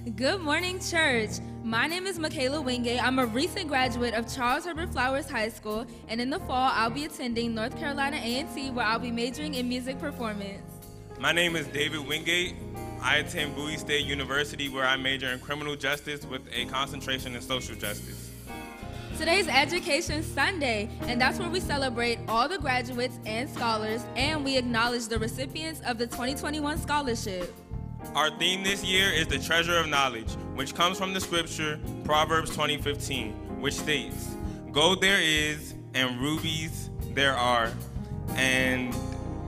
Good morning, church. My name is Michaela Wingate. I'm a recent graduate of Charles Herbert Flowers High School, and in the fall, I'll be attending North Carolina A&T, where I'll be majoring in music performance. My name is David Wingate. I attend Bowie State University, where I major in criminal justice with a concentration in social justice. Today's Education Sunday, and that's where we celebrate all the graduates and scholars, and we acknowledge the recipients of the 2021 scholarship. Our theme this year is the treasure of knowledge, which comes from the scripture Proverbs 20:15, which states, "Gold there is, and rubies there are, and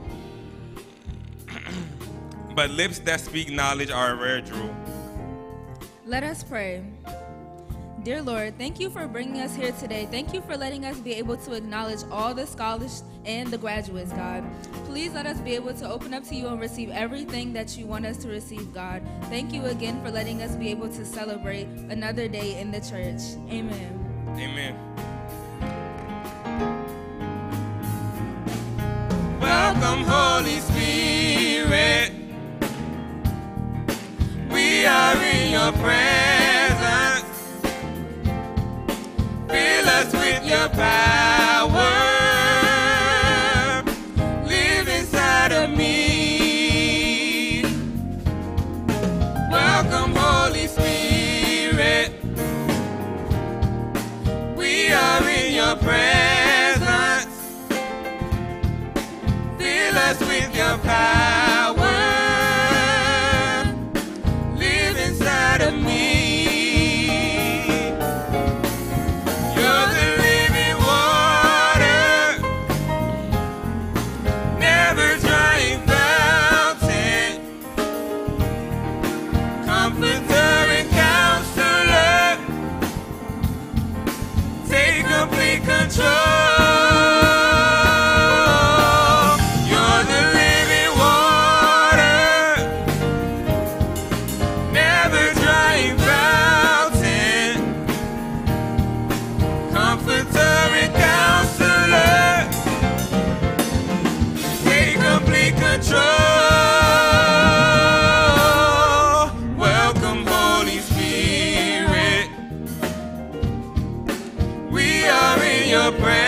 but lips that speak knowledge are a rare jewel." Let us pray. Dear Lord, thank you for bringing us here today. Thank you for letting us be able to acknowledge all the scholars and the graduates, God. Please let us be able to open up to you and receive everything that you want us to receive, God. Thank you again for letting us be able to celebrate another day in the church. Amen. Amen. Welcome, Holy Spirit. We are in your presence. Fill us with your power. Live inside of me. Welcome, Holy Spirit. We are in your presence. Fill us with your power. Live inside of me. You're the living water, never drying fountain, comforter and counselor, take complete control. Welcome, Holy Spirit. We are in your presence.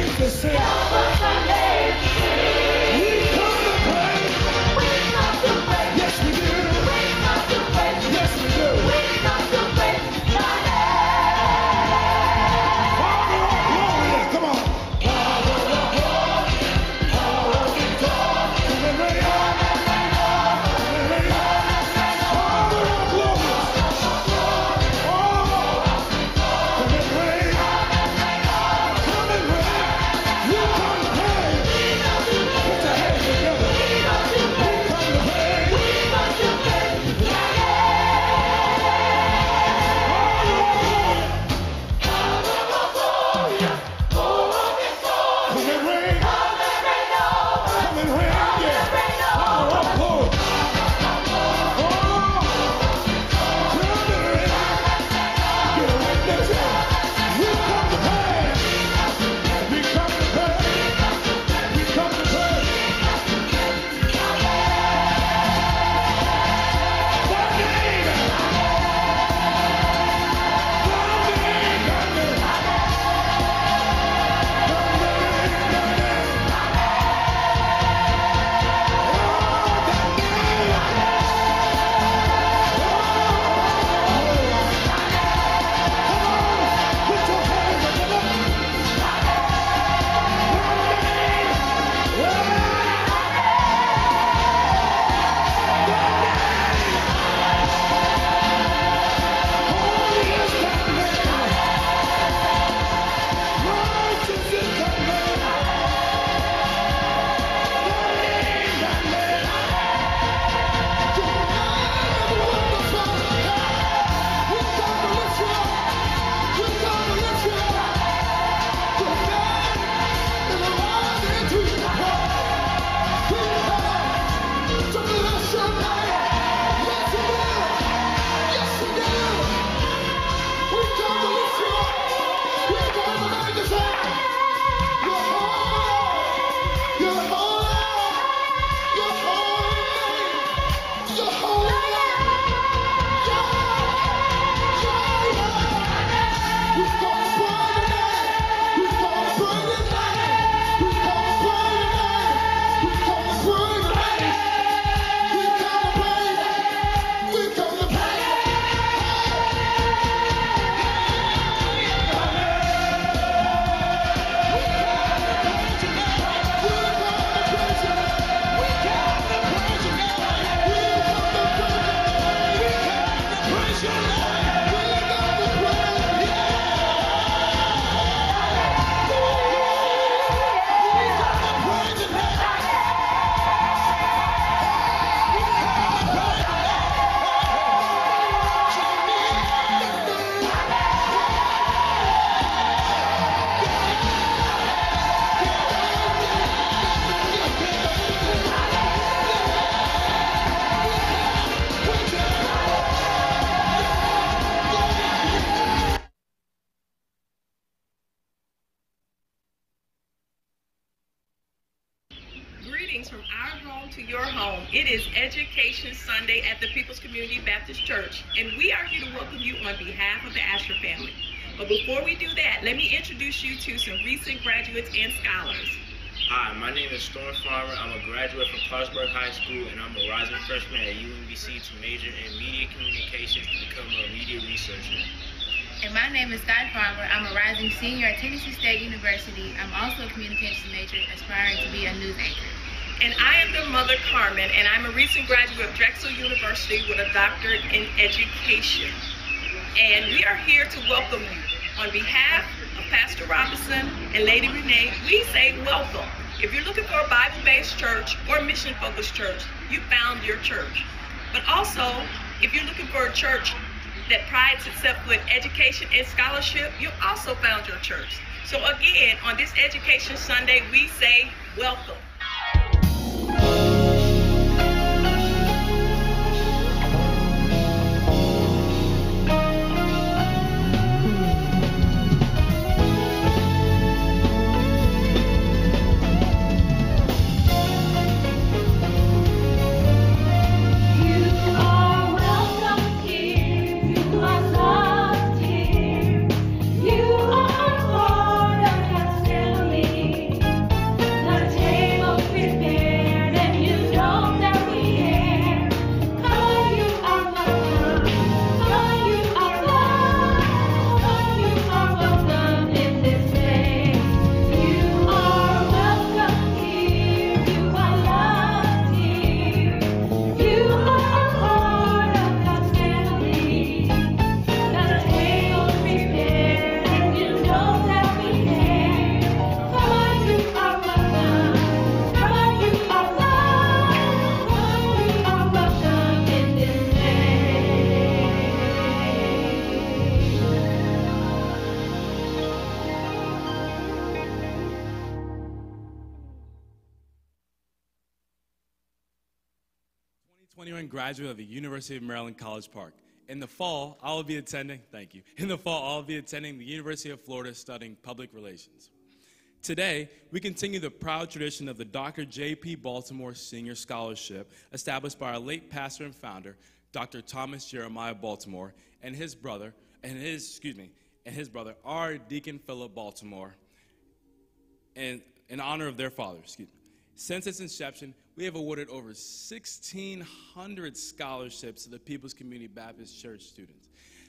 names to sing. Help us our names to sing. We come to praise. We come to praise. Yes, we do. We come to praise. Yes, we do. We come to praise thy name. Father of glory, come on. Father of glory, power of victory. Come and reign. Come and reign. Father of glory. From our home to your home. It is Education Sunday at the People's Community Baptist Church, and we are here to welcome you on behalf of the Asher family. But before we do that, let me introduce you to some recent graduates and scholars. Hi, my name is Storm Farmer. I'm a graduate from Clarksburg High School, and I'm a rising freshman at UMBC to major in media communications to become a media researcher. And my name is Sky Farmer. I'm a rising senior at Tennessee State University. I'm also a communications major, aspiring to be a news anchor. And I am their mother, Carmen, and I'm a recent graduate of Drexel University with a doctorate in education. And we are here to welcome you. On behalf of Pastor Robinson and Lady Renee, we say welcome. If you're looking for a Bible-based church or mission-focused church, you found your church. But also, if you're looking for a church that prides itself with education and scholarship, you also found your church. So again, on this Education Sunday, we say welcome. You are part of God's family. 21 graduate of the University of Maryland College Park. In the fall, I will be attending, thank you. In the fall, I'll be attending the University of Florida studying public relations. Today, we continue the proud tradition of the Dr. J.P. Baltimore Senior Scholarship established by our late pastor and founder, Dr. Thomas Jeremiah Baltimore, and his brother, our Deacon Philip Baltimore, in honor of their father, Since its inception, we have awarded over 1,600 scholarships to the People's Community Baptist Church students.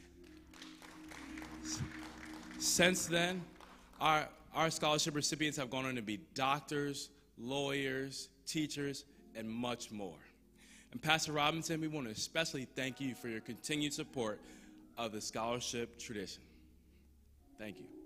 Since then, our scholarship recipients have gone on to be doctors, lawyers, teachers, and much more. And Pastor Robinson, we want to especially thank you for your continued support of the scholarship tradition. Thank you.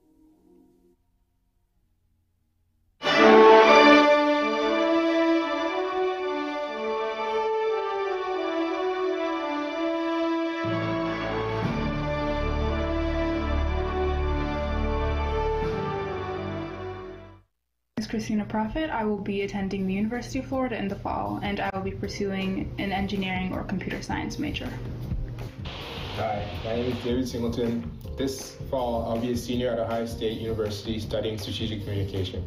Christina Prophet. I will be attending the University of Florida in the fall, and I will be pursuing an engineering or computer science major. Hi, my name is David Singleton. This fall, I'll be a senior at Ohio State University studying strategic communication.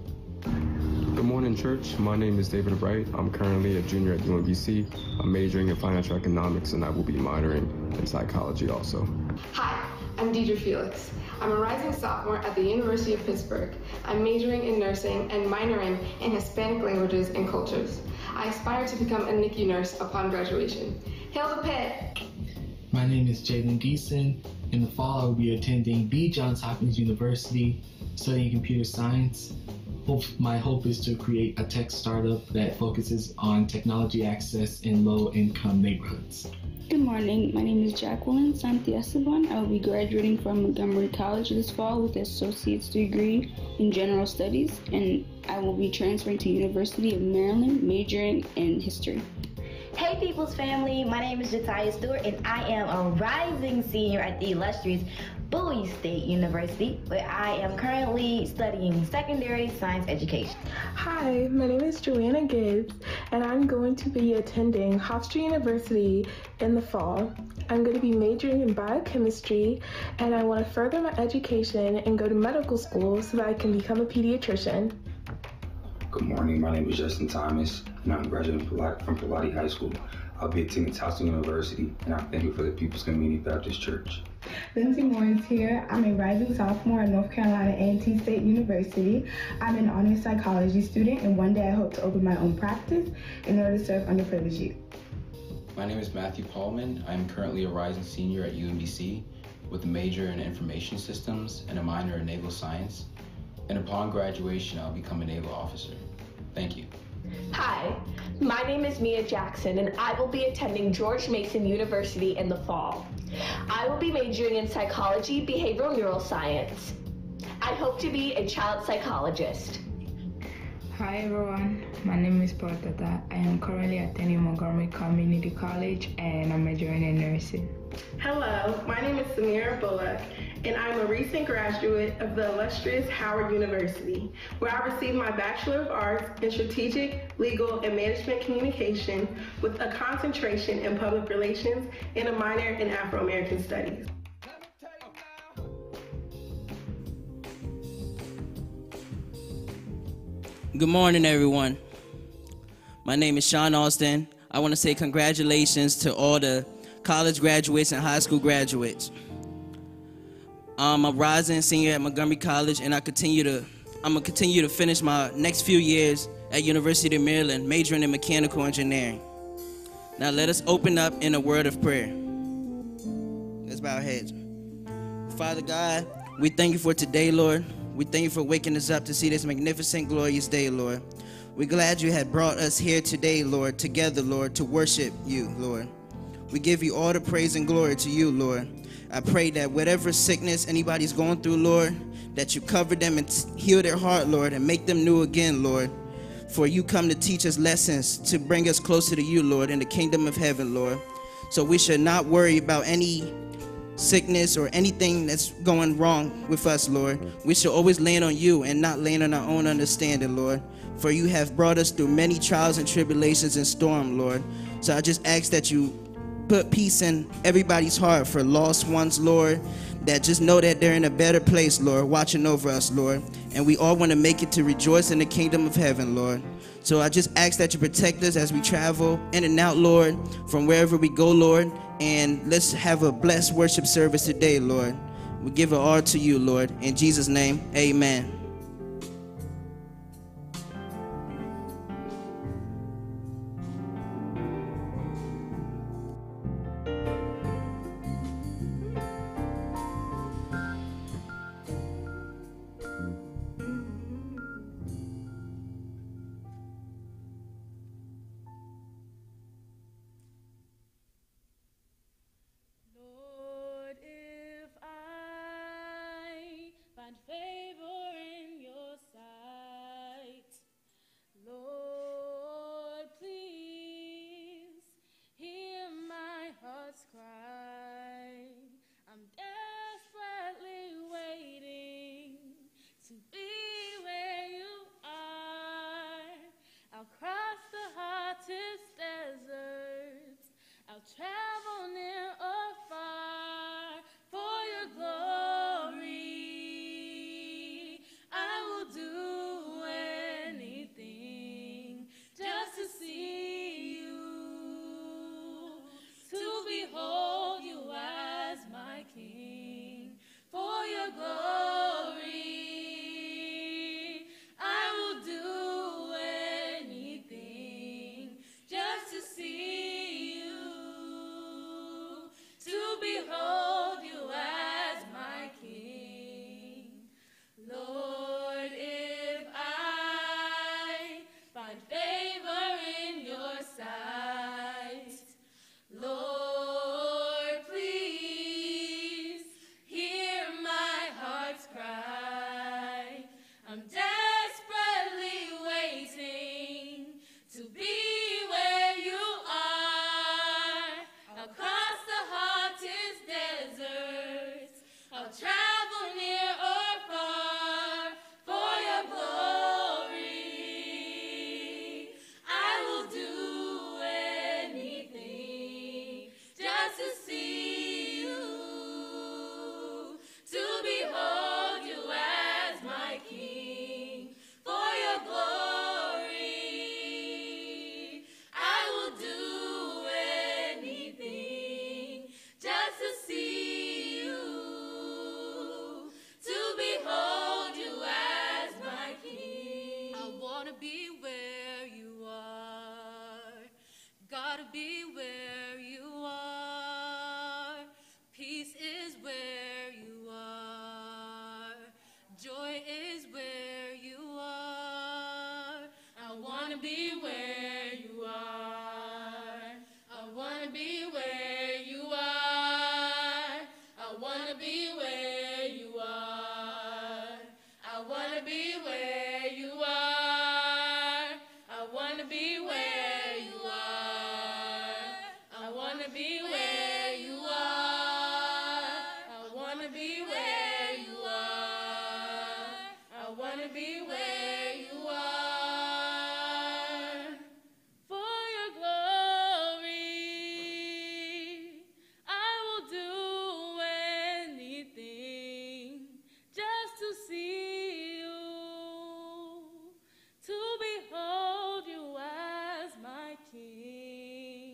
Good morning, church. My name is David Bright. I'm currently a junior at UMBC. I'm majoring in financial economics, and I will be minoring in psychology also. Hi, I'm Deidre Felix. I'm a rising sophomore at the University of Pittsburgh. I'm majoring in nursing and minoring in Hispanic languages and cultures. I aspire to become a NICU nurse upon graduation. Hail the Pitt! My name is Jalen Deason. In the fall, I will be attending B. Johns Hopkins University, studying computer science. My hope is to create a tech startup that focuses on technology access in low-income neighborhoods. Good morning, my name is Jacqueline Santiesteban. I will be graduating from Montgomery College this fall with an associate's degree in general studies, and I will be transferring to University of Maryland, majoring in history. Hey People's Family, my name is Jatiah Stewart, and I am a rising senior at the illustrious Bowie State University, where I am currently studying secondary science education. Hi, my name is Joanna Gibbs, and I'm going to be attending Hofstra University in the fall. I'm going to be majoring in biochemistry, and I want to further my education and go to medical school so that I can become a pediatrician. Good morning, my name is Justin Thomas, and I'm graduating from Pilate High School. I'll be attending Towson University, and I'm thankful for the People's Community Baptist Church. Lindsay Morris here. I'm a rising sophomore at North Carolina A&T State University. I'm an honors psychology student, and one day I hope to open my own practice in order to serve underprivileged youth. My name is Matthew Paulman. I'm currently a rising senior at UMBC with a major in information systems and a minor in naval science. And upon graduation, I'll become a naval officer. Thank you. Hi, my name is Mia Jackson, and I will be attending George Mason University in the fall. I will be majoring in psychology, behavioral neuroscience. I hope to be a child psychologist. Hi everyone, my name is Paul Tata. I am currently attending Montgomery Community College and I'm majoring in nursing. Hello, my name is Samira Bullock, and I'm a recent graduate of the illustrious Howard University, where I received my Bachelor of Arts in Strategic, Legal, and Management Communication with a concentration in Public Relations and a minor in Afro-American Studies. Good morning, everyone. My name is Sean Austin. I want to say congratulations to all the college graduates and high school graduates. I'm a rising senior at Montgomery College, and I'm gonna continue to finish my next few years at University of Maryland, majoring in mechanical engineering. Now let us open up in a word of prayer. Let's bow our heads. Father God, we thank you for today, Lord. We thank you for waking us up to see this magnificent, glorious day, Lord. We're glad you had brought us here today, Lord, together, Lord, to worship you, Lord. We give you all the praise and glory to you, Lord. I pray that whatever sickness anybody's going through, Lord, that you cover them and heal their heart, Lord, and make them new again, Lord. For you come to teach us lessons to bring us closer to you, Lord, in the kingdom of heaven, Lord. So we should not worry about any sickness, or anything that's going wrong with us, Lord, we should always lean on you and not lean on our own understanding, Lord. For you have brought us through many trials and tribulations and storm, Lord. So I just ask that you put peace in everybody's heart for lost ones, Lord, that just know that they're in a better place, Lord, watching over us, Lord. And we all want to make it to rejoice in the kingdom of heaven, Lord. So I just ask that you protect us as we travel in and out, Lord, from wherever we go, Lord. And let's have a blessed worship service today, Lord. We give it all to you, Lord. In Jesus' name, amen. Favor in your sight, Lord, please hear my heart's cry. I'm desperately waiting to be where you are. I'll cross the hottest deserts, I'll travel near or far for your glory. Do anything just to see you, to behold you as my King. For your glory, I will do anything just to see you, to behold you as my King. Lord, if I find favor in your sight, Lord, please hear my heart's cry. I'm desperately waiting to be where you are. I'll cross the hottest deserts, I'll travel near or far for your glory. I will do anything just to see you, to behold you as my King. For your glory, I will do anything just to see you, to behold you as my King. I want to be where you are, gotta be where you are. Peace is where you are, joy is where you are. I want to be where you are, I want to be where you are. I want to be where you are, I want to be where you are. I want to be where you are, I want to be where you are. I want to be where you are, I want to be where you are. For your glory, I will do anything just to see you, to behold you as my King.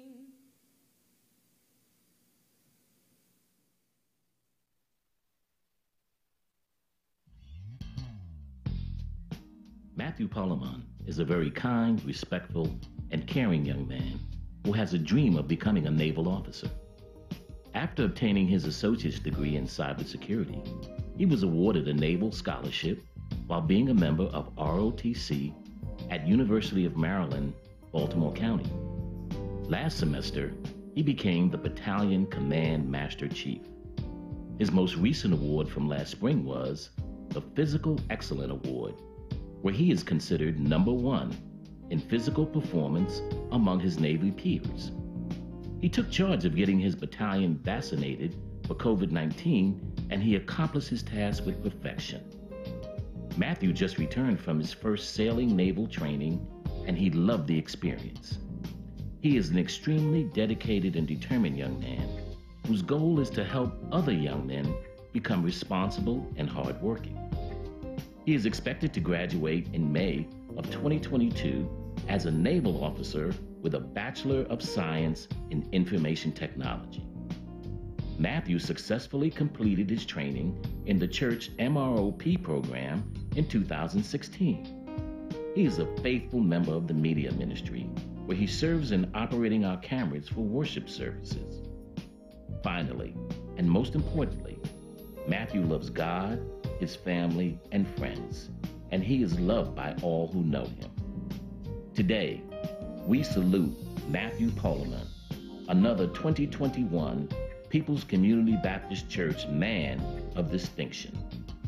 Matthew Polemon is a very kind, respectful, and caring young man who has a dream of becoming a naval officer. After obtaining his associate's degree in cybersecurity, he was awarded a naval scholarship while being a member of ROTC at University of Maryland, Baltimore County. Last semester, he became the Battalion Command Master Chief. His most recent award from last spring was the Physical Excellence Award, where he is considered #1 in physical performance among his Navy peers. He took charge of getting his battalion vaccinated for COVID-19, and he accomplished his task with perfection. Matthew just returned from his first sailing naval training, and he loved the experience. He is an extremely dedicated and determined young man whose goal is to help other young men become responsible and hardworking. He is expected to graduate in May of 2022 as a naval officer with a Bachelor of Science in Information Technology. Matthew successfully completed his training in the church MROP program in 2016. He is a faithful member of the media ministry, where he serves in operating our cameras for worship services. Finally, and most importantly, Matthew loves God, his family, and friends, and he is loved by all who know him. Today, we salute Matthew Poleman, another 2021 People's Community Baptist Church Man of Distinction.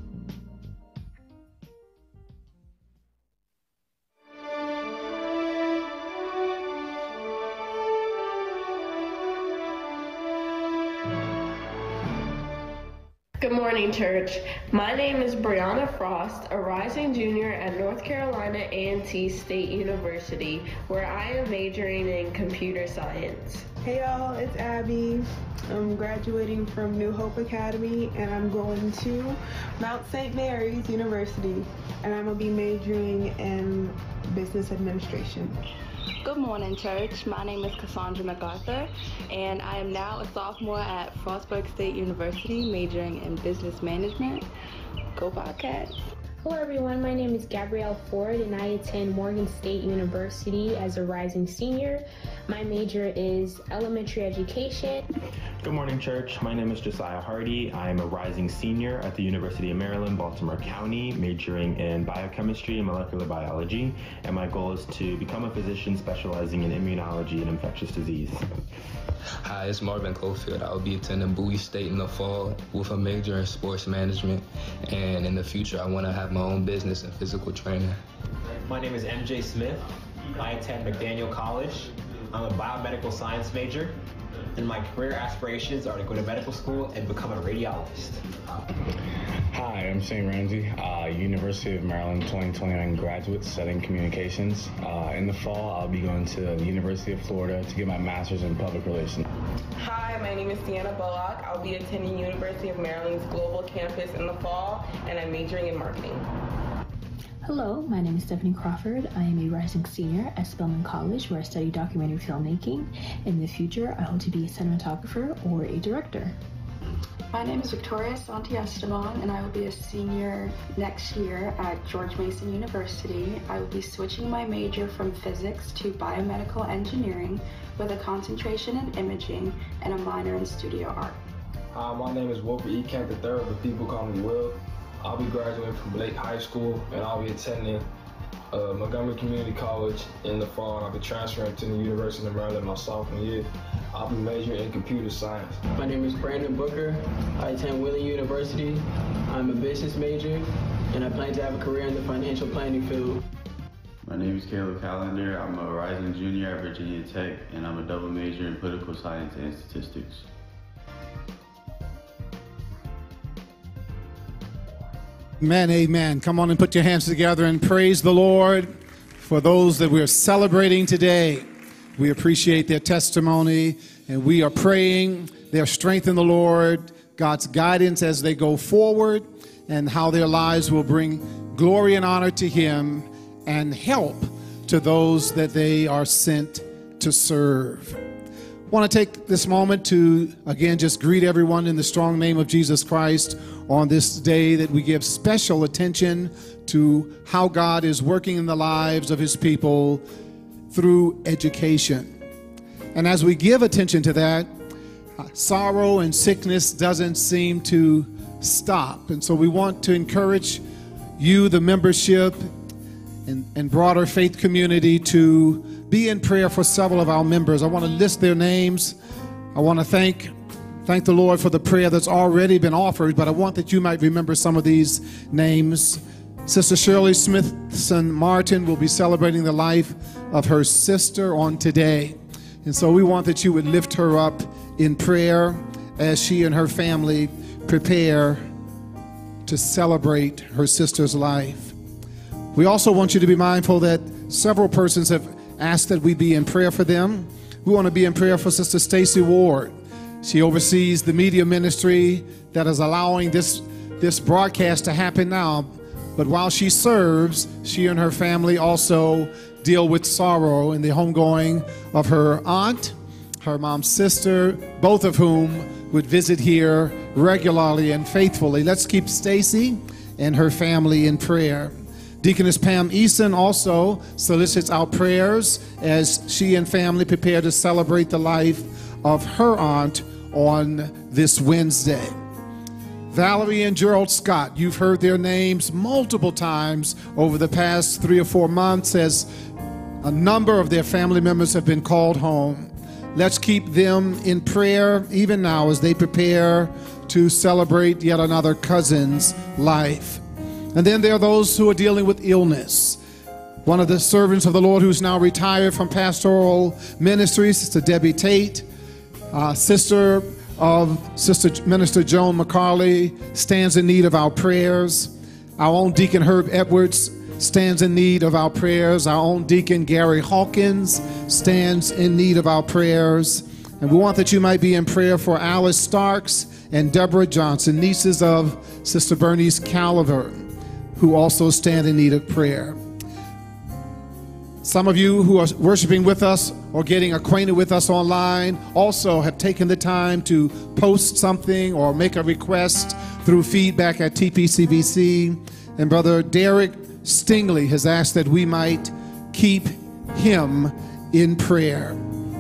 Good morning, church. My name is Brianna Frost, a rising junior at North Carolina A&T State University, where I am majoring in computer science. Hey y'all, it's Abby. I'm graduating from New Hope Academy and I'm going to Mount St. Mary's University, and I'm going to be majoring in business administration. Good morning, church. My name is Cassandra MacArthur, and I am now a sophomore at Frostburg State University, majoring in business management. Go Bobcats. Hello everyone, my name is Gabrielle Ford and I attend Morgan State University as a rising senior. My major is elementary education. Good morning, church. My name is Josiah Hardy. I am a rising senior at the University of Maryland, Baltimore County, majoring in biochemistry and molecular biology, and my goal is to become a physician specializing in immunology and infectious disease. Hi, it's Marvin Cofield. I will be attending Bowie State in the fall with a major in sports management, and in the future I want to have my own business and physical training. My name is MJ Smith. I attend McDaniel College. I'm a biomedical science major, and my career aspirations are to go to medical school and become a radiologist. Hi, I'm Shane Ramsey, University of Maryland 2029 graduate studying communications. In the fall, I'll be going to the University of Florida to get my master's in public relations. Hi, my name is Deanna Bullock. I'll be attending University of Maryland's Global Campus in the fall, and I'm majoring in marketing. Hello, my name is Stephanie Crawford. I am a rising senior at Spelman College, where I study documentary filmmaking. In the future, I hope to be a cinematographer or a director. My name is Victoria Santi-Esteban, and I will be a senior next year at George Mason University. I will be switching my major from physics to biomedical engineering with a concentration in imaging and a minor in studio art. My name is Wilbur E. Kemp III, but people call me Will. I'll be graduating from Blake High School, and I'll be attending Montgomery Community College in the fall, and I'll be transferring to the University of Maryland my sophomore year. I'll be majoring in computer science. My name is Brandon Booker. I attend Wheeling University. I'm a business major, and I plan to have a career in the financial planning field. My name is Caleb Callender. I'm a rising junior at Virginia Tech, and I'm a double major in political science and statistics. Amen, amen. Come on and put your hands together and praise the Lord for those that we're celebrating today. We appreciate their testimony, and we are praying their strength in the Lord, God's guidance as they go forward, and how their lives will bring glory and honor to Him and help to those that they are sent to serve. I want to take this moment to, again, just greet everyone in the strong name of Jesus Christ on this day that we give special attention to how God is working in the lives of His people through education. And as we give attention to that, sorrow and sickness doesn't seem to stop. And so we want to encourage you, the membership, and broader faith community to be in prayer for several of our members. I want to list their names. I want to thank the Lord for the prayer that's already been offered, but I want that you might remember some of these names. Sister Shirley Smithson Martin will be celebrating the life of her sister on today. And so we want that you would lift her up in prayer as she and her family prepare to celebrate her sister's life. We also want you to be mindful that several persons have asked that we be in prayer for them. We want to be in prayer for Sister Stacy Ward. She oversees the media ministry that is allowing this broadcast to happen now. But while she serves, she and her family also deal with sorrow in the homegoing of her aunt, her mom's sister, both of whom would visit here regularly and faithfully. Let's keep Stacy and her family in prayer. Deaconess Pam Eason also solicits our prayers as she and family prepare to celebrate the life of her aunt on this Wednesday. Valerie and Gerald Scott, you've heard their names multiple times over the past 3 or 4 months as a number of their family members have been called home. Let's keep them in prayer even now as they prepare to celebrate yet another cousin's life. And then there are those who are dealing with illness. One of the servants of the Lord who's now retired from pastoral ministry, Sister Debbie Tate, sister of Sister Minister Joan McCarley, stands in need of our prayers. Our own Deacon Herb Edwards stands in need of our prayers. Our own Deacon Gary Hawkins stands in need of our prayers. And we want that you might be in prayer for Alice Starks and Deborah Johnson, nieces of Sister Bernice Caliver, who also stand in need of prayer. Some of you who are worshiping with us or getting acquainted with us online also have taken the time to post something or make a request through feedback at TPCBC. And Brother Derek Stingley has asked that we might keep him in prayer.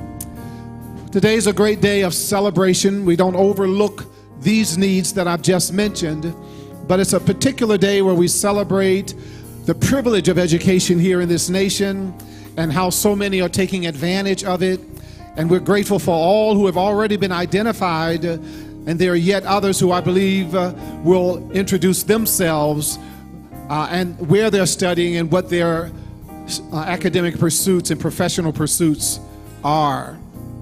Today's a great day of celebration. We don't overlook these needs that I've just mentioned, but it's a particular day where we celebrate the privilege of education here in this nation and how so many are taking advantage of it. And we're grateful for all who have already been identified, and there are yet others who I believe will introduce themselves and where they're studying and what their academic pursuits and professional pursuits are.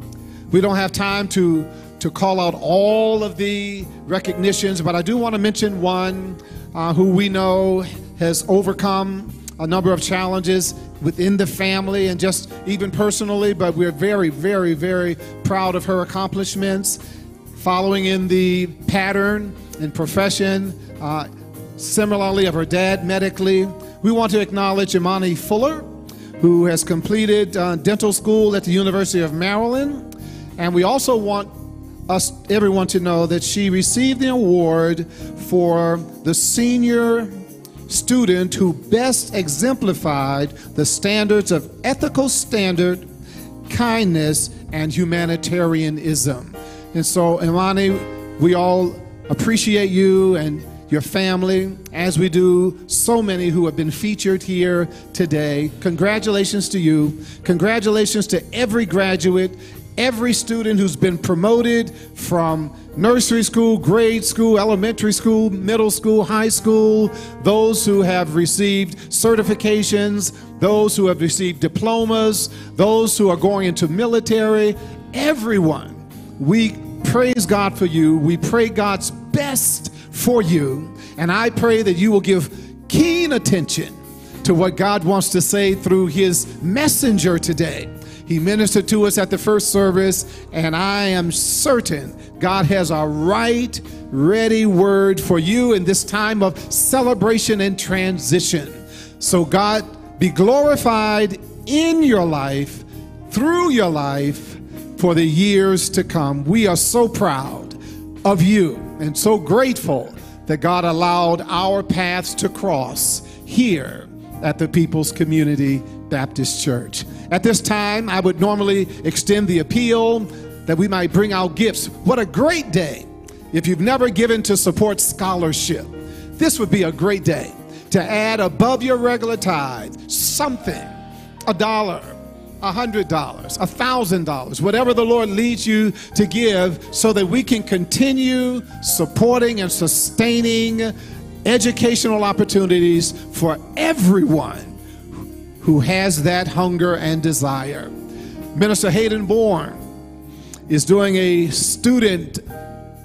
We don't have time to call out all of the recognitions, but I do want to mention one who we know has overcome a number of challenges within the family and just even personally, but we're very, very, very proud of her accomplishments, following in the pattern and profession, similarly of her dad medically. We want to acknowledge Imani Fuller, who has completed dental school at the University of Maryland, and we also want everyone to know that she received the award for the senior student who best exemplified the standards of ethical standard, kindness, and humanitarianism. And so, Imani, we all appreciate you and your family, as we do so many who have been featured here today. Congratulations to you. Congratulations to every graduate, every student who's been promoted from nursery school, grade school, elementary school, middle school, high school, those who have received certifications, those who have received diplomas, those who are going into military, everyone. We praise God for you. We pray God's best for you. And I pray that you will give keen attention to what God wants to say through his messenger today. He ministered to us at the first service, and I am certain God has a right, ready word for you in this time of celebration and transition. So God, be glorified in your life, through your life, for the years to come. We are so proud of you and so grateful that God allowed our paths to cross here at the People's Community Baptist Church. At this time, I would normally extend the appeal that we might bring our gifts. What a great day if you've never given to support scholarship. This would be a great day to add above your regular tithe something, $1, $100, $1,000, whatever the Lord leads you to give, so that we can continue supporting and sustaining educational opportunities for everyone who has that hunger and desire. Minister Hayden Bourne is doing a student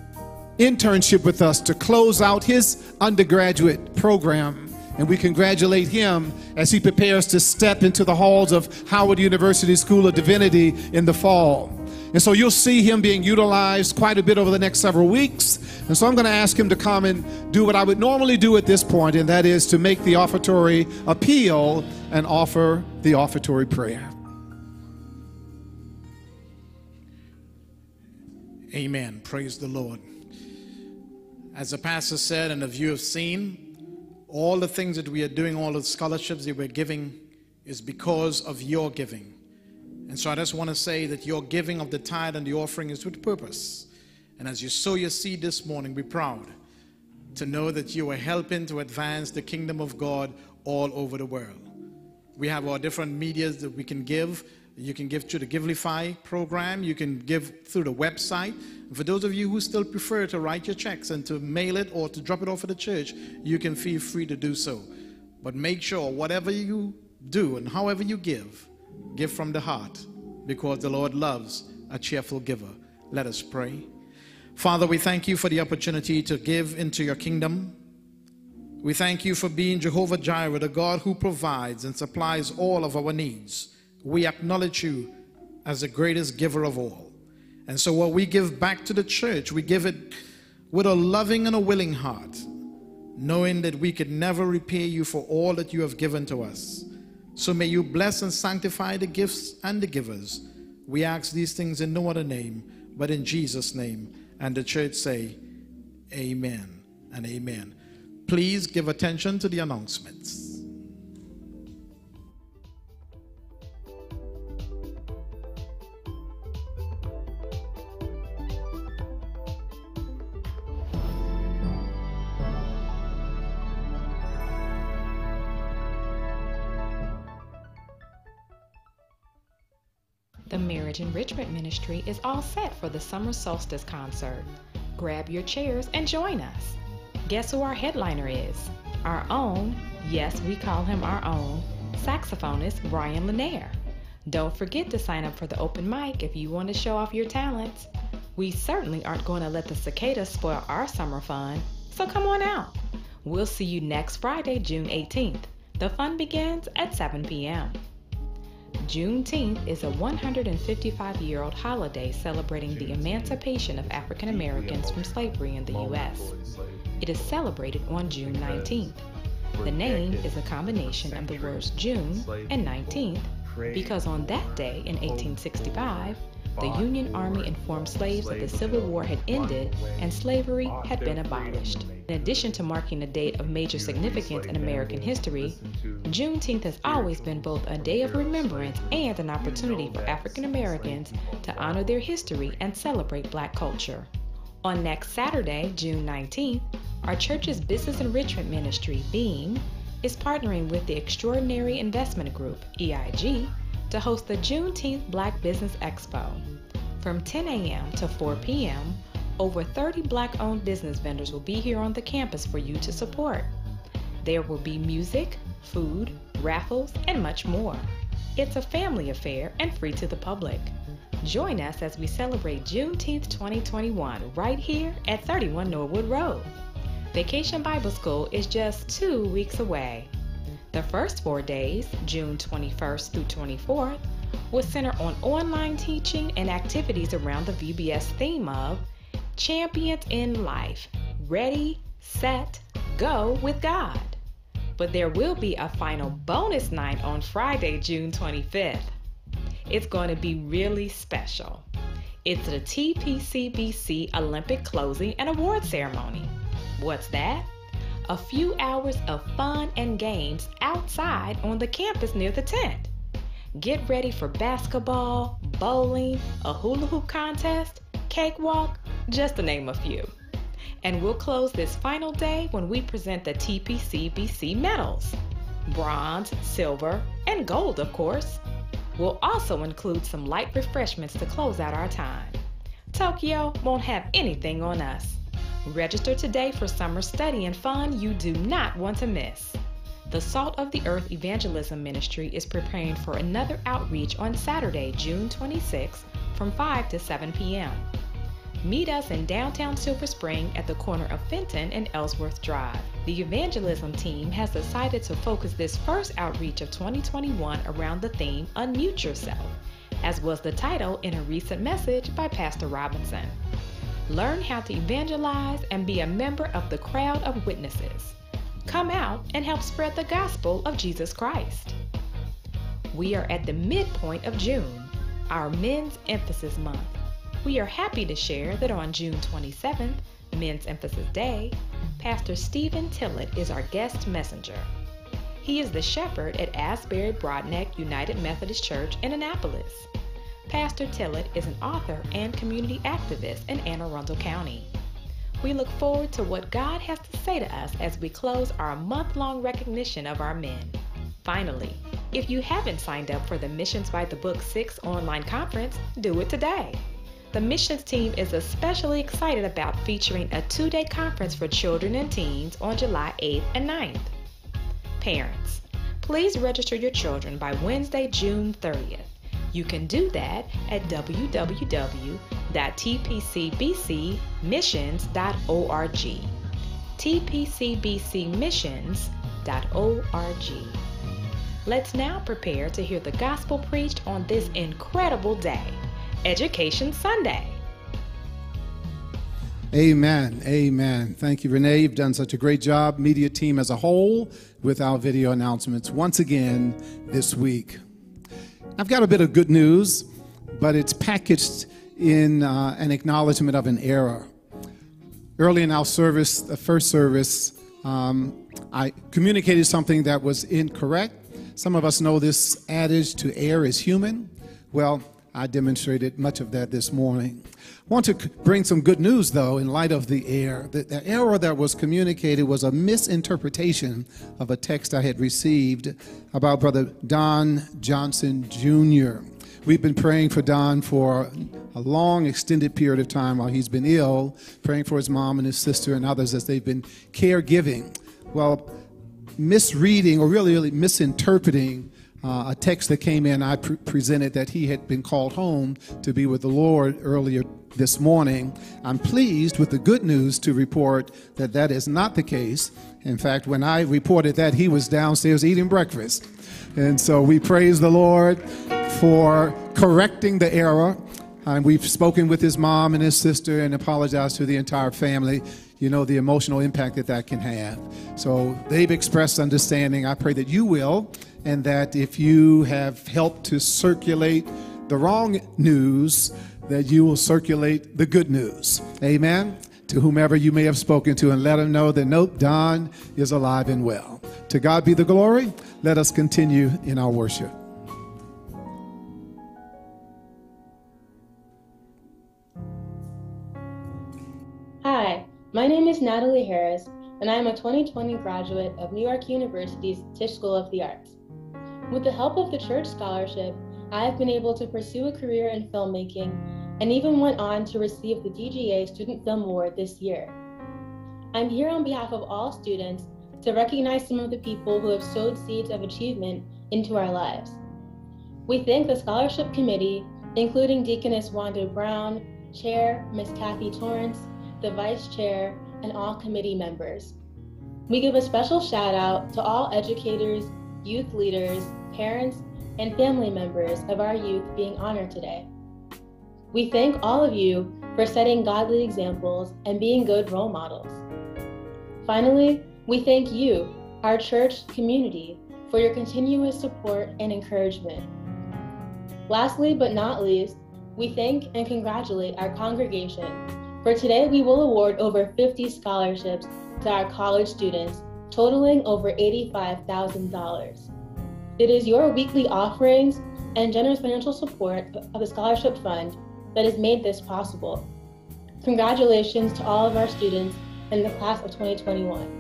internship with us to close out his undergraduate program. And we congratulate him as he prepares to step into the halls of Howard University School of Divinity in the fall. And so you'll see him being utilized quite a bit over the next several weeks. And so I'm going to ask him to come and do what I would normally do at this point, and that is to make the offertory appeal and offer the offertory prayer. Amen. Praise the Lord. As the pastor said, and as you have seen, all the things that we are doing, all the scholarships that we're giving is because of your giving. And so I just want to say that your giving of the tithe and the offering is with purpose. And as you sow your seed this morning, be proud to know that you are helping to advance the kingdom of God all over the world. We have our different medias that we can give. You can give through the Givelify program. You can give through the website. And for those of you who still prefer to write your checks and to mail it or to drop it off at the church, you can feel free to do so. But make sure whatever you do and however you give from the heart, because the Lord loves a cheerful giver. Let us pray. Father, we thank you for the opportunity to give into your kingdom. We thank you for being Jehovah Jireh, the God who provides and supplies all of our needs. We acknowledge you as the greatest giver of all. And so what we give back to the church, we give it with a loving and a willing heart, knowing that we could never repay you for all that you have given to us. So may you bless and sanctify the gifts and the givers. We ask these things in no other name, but in Jesus' name. And the church say, amen and amen. Please give attention to the announcements. The Marriage Enrichment Ministry is all set for the Summer Solstice concert. Grab your chairs and join us. Guess who our headliner is? Our own, yes, we call him our own, saxophonist Brian Lanier. Don't forget to sign up for the open mic if you want to show off your talents. We certainly aren't going to let the cicadas spoil our summer fun, so come on out. We'll see you next Friday, June 18th. The fun begins at 7 p.m. Juneteenth is a 155-year-old holiday celebrating the emancipation of African Americans from slavery in the U.S. It is celebrated on June 19th. The name is a combination of the words June and 19th because on that day in 1865, the Union Army informed slaves that the Civil War had ended and slavery had been abolished. In addition to marking a date of major significance in American history, Juneteenth has always been both a day of remembrance and an opportunity for African Americans to honor their history and celebrate Black culture. On next Saturday, June 19th, our church's Business Enrichment Ministry, BEAM, is partnering with the Extraordinary Investment Group, EIG, to host the Juneteenth Black Business Expo. From 10 a.m. to 4 p.m., over 30 Black-owned business vendors will be here on the campus for you to support. There will be music, food, raffles, and much more. It's a family affair and free to the public. Join us as we celebrate Juneteenth 2021 right here at 31 Norwood Road. Vacation Bible School is just 2 weeks away. The first 4 days, June 21st through 24th, will center on online teaching and activities around the VBS theme of Champions in Life, Ready, Set, Go with God. But there will be a final bonus night on Friday, June 25th. It's going to be really special. It's the TPCBC Olympic Closing and Award Ceremony. What's that? A few hours of fun and games outside on the campus near the tent. Get ready for basketball, bowling, a hula hoop contest, cakewalk, just to name a few. And we'll close this final day when we present the TPCBC medals. Bronze, silver, and gold, of course. We'll also include some light refreshments to close out our time. Tokyo won't have anything on us. Register today for summer study and fun you do not want to miss. The Salt of the Earth Evangelism Ministry is preparing for another outreach on Saturday, June 26th from 5 to 7 p.m. Meet us in downtown Silver Spring at the corner of Fenton and Ellsworth Drive. The evangelism team has decided to focus this first outreach of 2021 around the theme Unmute Yourself, as was the title in a recent message by Pastor Robinson. Learn how to evangelize and be a member of the crowd of witnesses. Come out and help spread the gospel of Jesus Christ. We are at the midpoint of June, our Men's Emphasis Month. We are happy to share that on June 27th, Men's Emphasis Day, Pastor Stephen Tillett is our guest messenger. He is the shepherd at Asbury Broadneck United Methodist Church in Annapolis. Pastor Tillett is an author and community activist in Anne Arundel County. We look forward to what God has to say to us as we close our month-long recognition of our men. Finally, if you haven't signed up for the Missions by the Book 6 online conference, do it today. The missions team is especially excited about featuring a 2-day conference for children and teens on July 8th and 9th. Parents, please register your children by Wednesday, June 30th. You can do that at www.tpcbcmissions.org. tpcbcmissions.org. Let's now prepare to hear the gospel preached on this incredible day, Education Sunday. Amen. Amen. Thank you, Renee. You've done such a great job, media team as a whole, with our video announcements once again this week. I've got a bit of good news, but it's packaged in an acknowledgement of an error. Early in our service, the first service, I communicated something that was incorrect. Some of us know this adage, to err is human. Well, I demonstrated much of that this morning. I want to bring some good news, though, in light of the error. The error that was communicated was a misinterpretation of a text I had received about Brother Don Johnson, Jr. We've been praying for Don for a long, extended period of time while he's been ill, praying for his mom and his sister and others as they've been caregiving. Well, misreading or really misinterpreting a text that came in, I presented that he had been called home to be with the Lord earlier this morning. I'm pleased with the good news to report that that is not the case. In fact, when I reported that, he was downstairs eating breakfast. And so we praise the Lord for correcting the error. And we've spoken with his mom and his sister and apologized to the entire family. You know, the emotional impact that that can have. So they've expressed understanding. I pray that you will, and that if you have helped to circulate the wrong news, that you will circulate the good news. Amen. To whomever you may have spoken to, and let them know that, nope, Don is alive and well. To God be the glory. Let us continue in our worship. Hi, my name is Natalie Harris, and I am a 2020 graduate of New York University's Tisch School of the Arts. With the help of the church scholarship, I have been able to pursue a career in filmmaking and even went on to receive the DGA Student Film Award this year. I'm here on behalf of all students to recognize some of the people who have sowed seeds of achievement into our lives. We thank the scholarship committee, including Deaconess Wanda Brown, Chair Ms. Kathy Torrance, the Vice Chair, and all committee members. We give a special shout out to all educators, youth leaders, parents, and family members of our youth being honored today. We thank all of you for setting godly examples and being good role models. Finally, we thank you, our church community, for your continuous support and encouragement. Lastly, but not least, we thank and congratulate our congregation. For today, we will award over 50 scholarships to our college students, totaling over $85,000. It is your weekly offerings and generous financial support of the scholarship fund that has made this possible. Congratulations to all of our students in the class of 2021.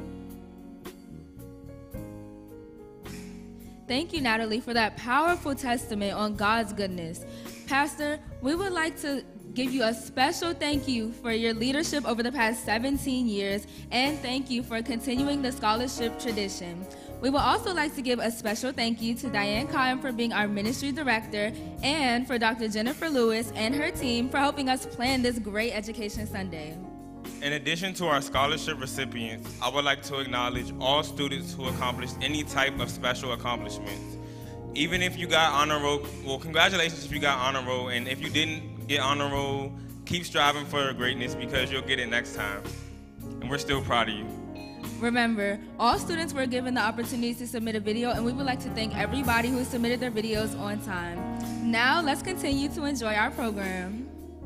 Thank you, Natalie, for that powerful testament on God's goodness. Pastor, we would like to give you a special thank you for your leadership over the past 17 years, and thank you for continuing the scholarship tradition. We would also like to give a special thank you to Diane Khan for being our ministry director and for Dr. Jennifer Lewis and her team for helping us plan this great Education Sunday. In addition to our scholarship recipients, I would like to acknowledge all students who accomplished any type of special accomplishments. Even if you got honor roll, well, congratulations if you got honor roll, and if you didn't get honor roll, keep striving for greatness because you'll get it next time. And we're still proud of you. Remember, all students were given the opportunity to submit a video, and we would like to thank everybody who submitted their videos on time. Now, let's continue to enjoy our program.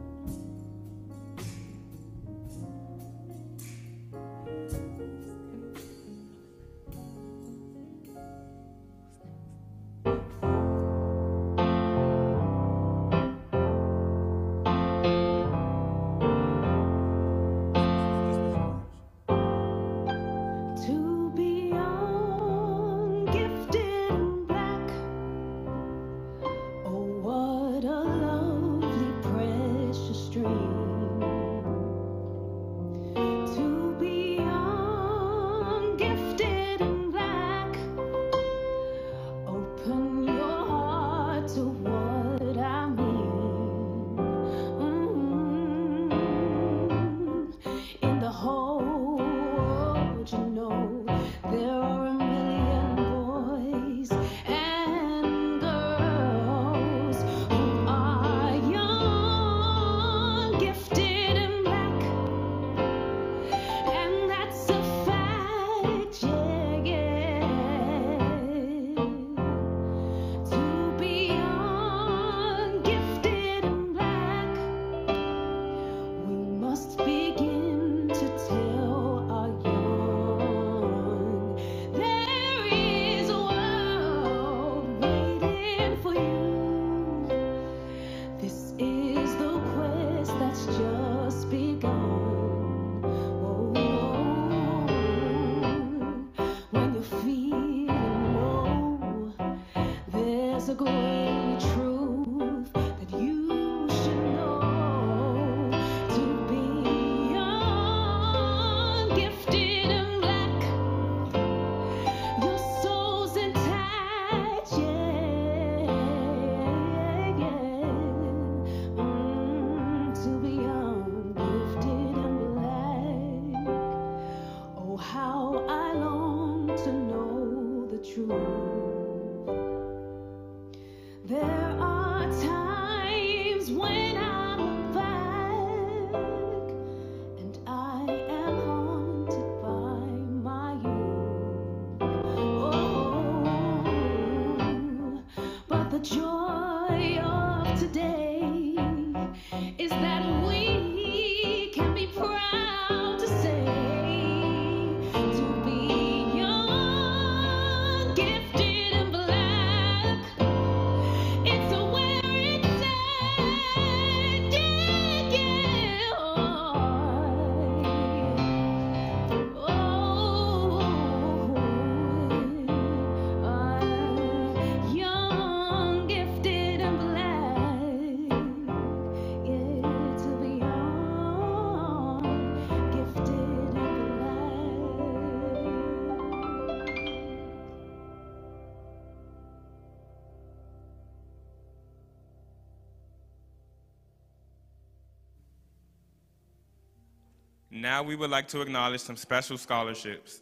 Now we would like to acknowledge some special scholarships.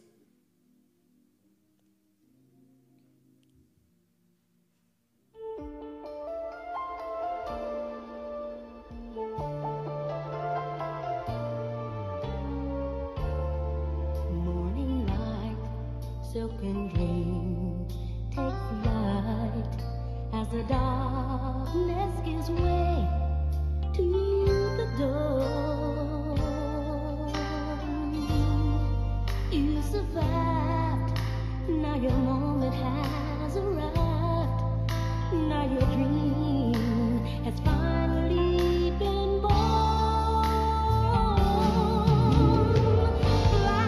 Morning light, silken dream, take flight as the darkness gives way to the dawn. You survived, now your moment has arrived, now your dream has finally been born. Fly,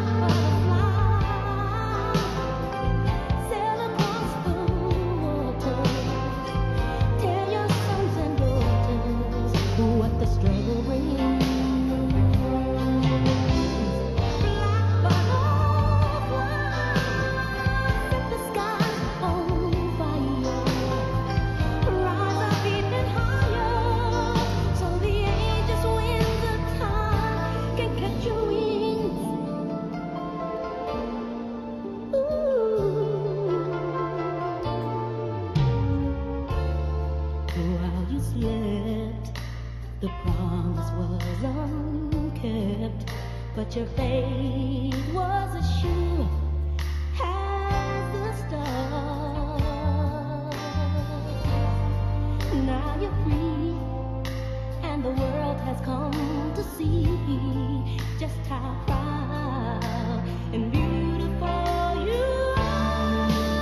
fly, sail across the waters, tell your sons and daughters what the struggle brings. Set the slipped, the promise was unkept, but your faith was as sure as the stars. Now you're free, and the world has come to see just how proud and beautiful you are.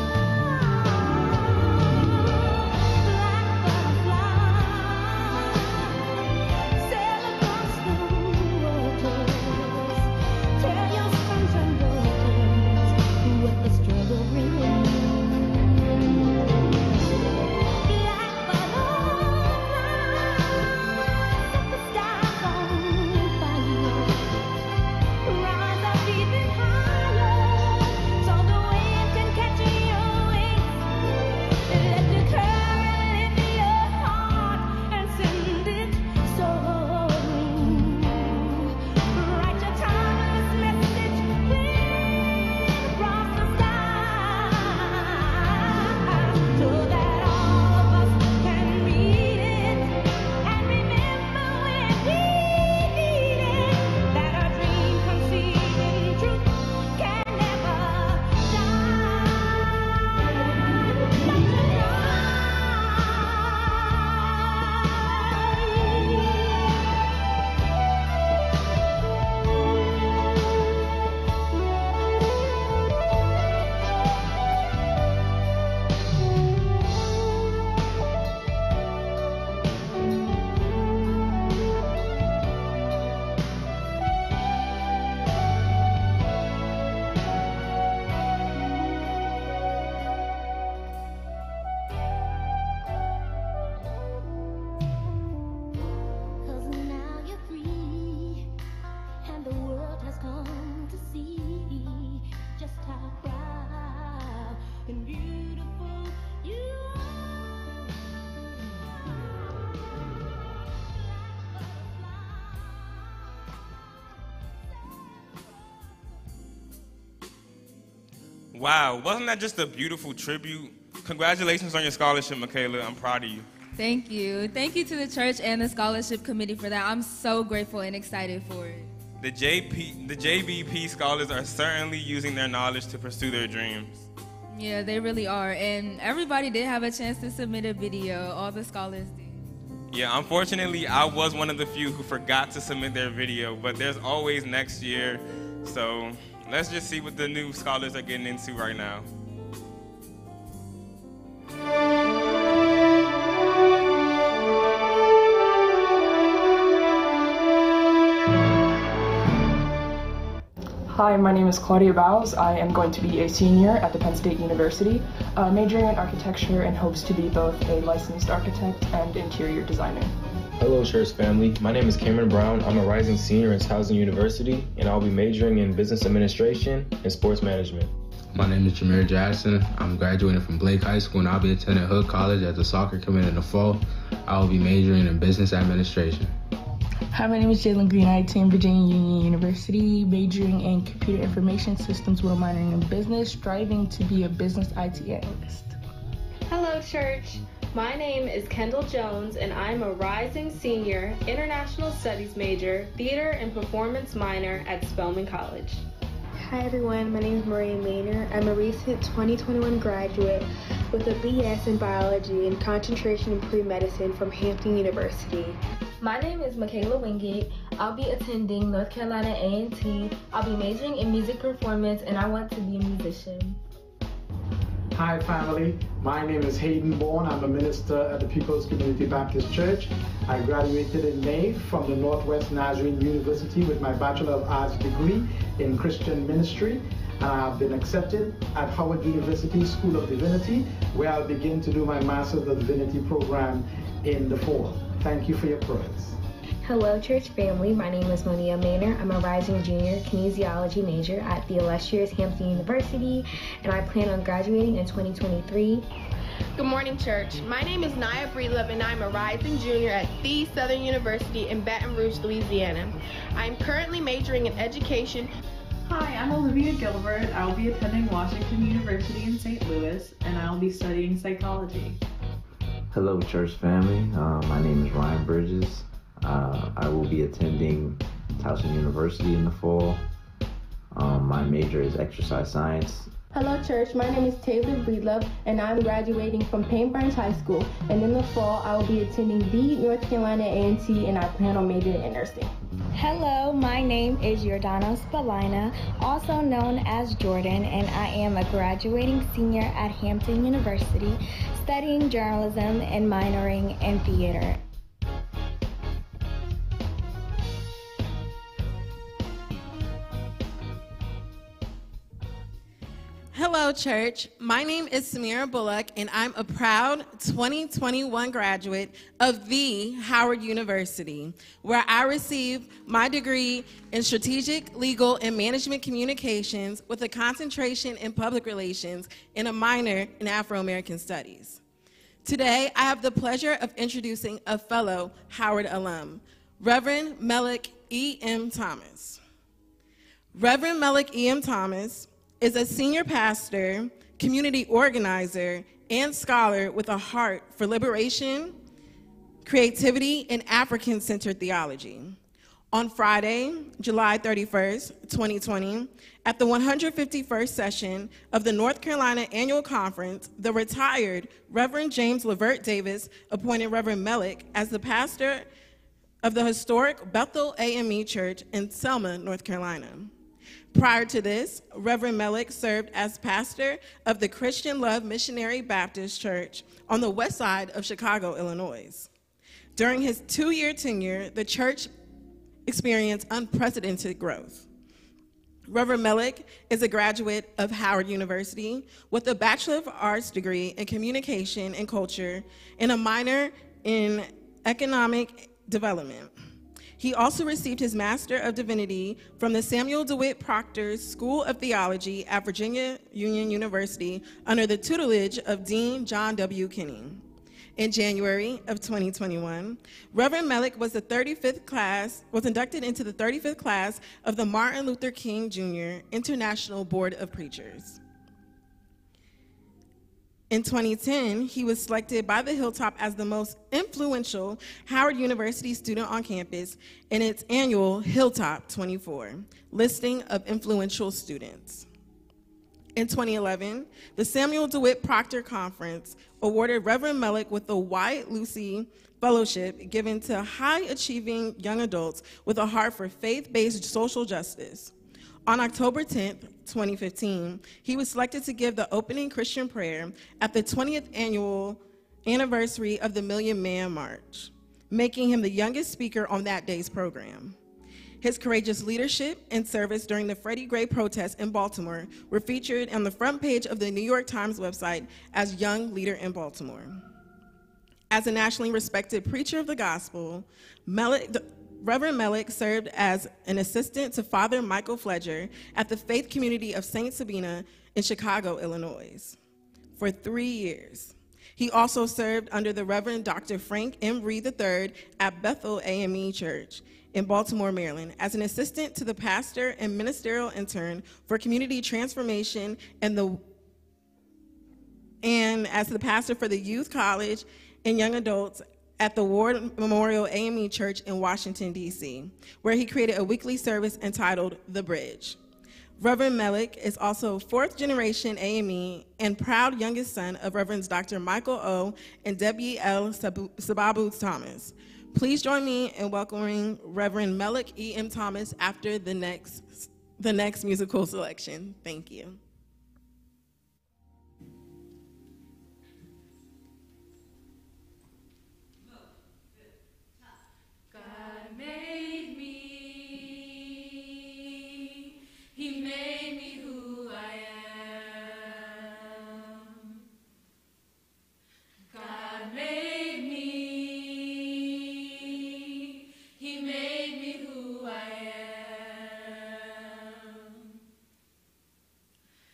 Wow, wasn't that just a beautiful tribute? Congratulations on your scholarship, Michaela. I'm proud of you. Thank you. Thank you to the church and the scholarship committee for that. I'm so grateful and excited for it. The JBP scholars are certainly using their knowledge to pursue their dreams. Yeah, they really are. And everybody did have a chance to submit a video. All the scholars did. Yeah, unfortunately, I was one of the few who forgot to submit their video, but there's always next year. So let's just see what the new scholars are getting into right now. Hi, my name is Claudia Bowles. I am going to be a senior at the Penn State University, majoring in architecture and hopes to be both a licensed architect and interior designer. Hello, church family. My name is Cameron Brown. I'm a rising senior at Towson University, and I'll be majoring in business administration and sports management. My name is Jameer Jackson. I'm graduating from Blake High School, and I'll be attending Hood College as a soccer committee in the fall. I will be majoring in business administration. Hi, my name is Jalen Green. I attend Virginia Union University, majoring in computer information systems while minoring in business, striving to be a business IT analyst. Hello, church. My name is Kendall Jones, and I'm a rising senior, international studies major, theater and performance minor at Spelman College. Hi everyone, my name is Maria Maynor. I'm a recent 2021 graduate with a BS in biology and concentration in pre-medicine from Hampton University. My name is Michaela Wingate. I'll be attending North Carolina A&T. I'll be majoring in music performance, and I want to be a musician. Hi family, my name is Hayden Bourne. I'm a minister at the People's Community Baptist Church. I graduated in May from the Northwest Nazarene University with my Bachelor of Arts degree in Christian Ministry. And I've been accepted at Howard University School of Divinity, where I'll begin to do my Master's of Divinity program in the fall. Thank you for your prayers. Hello, church family. My name is Monia Maynor. I'm a rising junior kinesiology major at the illustrious Hampton University, and I plan on graduating in 2023. Good morning, church. My name is Naya Breedlove, and I'm a rising junior at the Southern University in Baton Rouge, Louisiana. I'm currently majoring in education. Hi, I'm Olivia Gilbert. I'll be attending Washington University in St. Louis, and I'll be studying psychology. Hello, church family. My name is Ryan Bridges. I will be attending Towson University in the fall. My major is exercise science. Hello, church. My name is Taylor Breedlove, and I'm graduating from Paint High School. And in the fall, I will be attending the North Carolina A&T, and I plan on majoring in nursing. Hello, my name is Jordana Spalina, also known as Jordan, and I am a graduating senior at Hampton University, studying journalism and minoring in theater. Hello, church. My name is Samira Bullock, and I'm a proud 2021 graduate of the Howard University, where I received my degree in Strategic, Legal, and Management Communications with a concentration in Public Relations and a minor in Afro-American Studies. Today, I have the pleasure of introducing a fellow Howard alum, Reverend Mellick E.M. Thomas. Reverend Mellick E.M. Thomas is a senior pastor, community organizer, and scholar with a heart for liberation, creativity, and African-centered theology. On Friday, July 31st, 2020, at the 151st session of the North Carolina Annual Conference, the retired Reverend James Levert Davis appointed Reverend Mellick as the pastor of the historic Bethel AME Church in Selma, North Carolina. Prior to this, Reverend Mellick served as pastor of the Christian Love Missionary Baptist Church on the west side of Chicago, Illinois. During his 2-year tenure, the church experienced unprecedented growth. Reverend Mellick is a graduate of Howard University with a Bachelor of Arts degree in Communication and Culture and a minor in Economic Development. He also received his Master of Divinity from the Samuel DeWitt Proctor School of Theology at Virginia Union University under the tutelage of Dean John W. Kinney. In January of 2021, Reverend Mellick was inducted into the 35th class of the Martin Luther King Jr. International Board of Preachers. In 2010, he was selected by the Hilltop as the most influential Howard University student on campus in its annual Hilltop 24 listing of influential students. In 2011, the Samuel DeWitt Proctor Conference awarded Reverend Mellick with the White Lucy Fellowship given to high-achieving young adults with a heart for faith-based social justice. On October 10th, 2015, he was selected to give the opening Christian prayer at the 20th annual anniversary of the Million Man March, making him the youngest speaker on that day's program. His courageous leadership and service during the Freddie Gray protests in Baltimore were featured on the front page of the New York Times website as Young Leader in Baltimore. As a nationally respected preacher of the gospel, Reverend Mellick served as an assistant to Father Michael Fledger at the faith community of St. Sabina in Chicago, Illinois, for 3 years. He also served under the Reverend Dr. Frank M. Reed III at Bethel AME Church in Baltimore, Maryland, as an assistant to the pastor and ministerial intern for community transformation and as the pastor for the youth college and young adults at the Ward Memorial AME Church in Washington, D.C., where he created a weekly service entitled The Bridge. Reverend Mellick is also fourth-generation AME and proud youngest son of Reverends Dr. Michael O. and Debbie L. Sababu Thomas. Please join me in welcoming Reverend Mellick E.M. Thomas after the next musical selection. Thank you. He made me who I am. God made me. He made me who I am.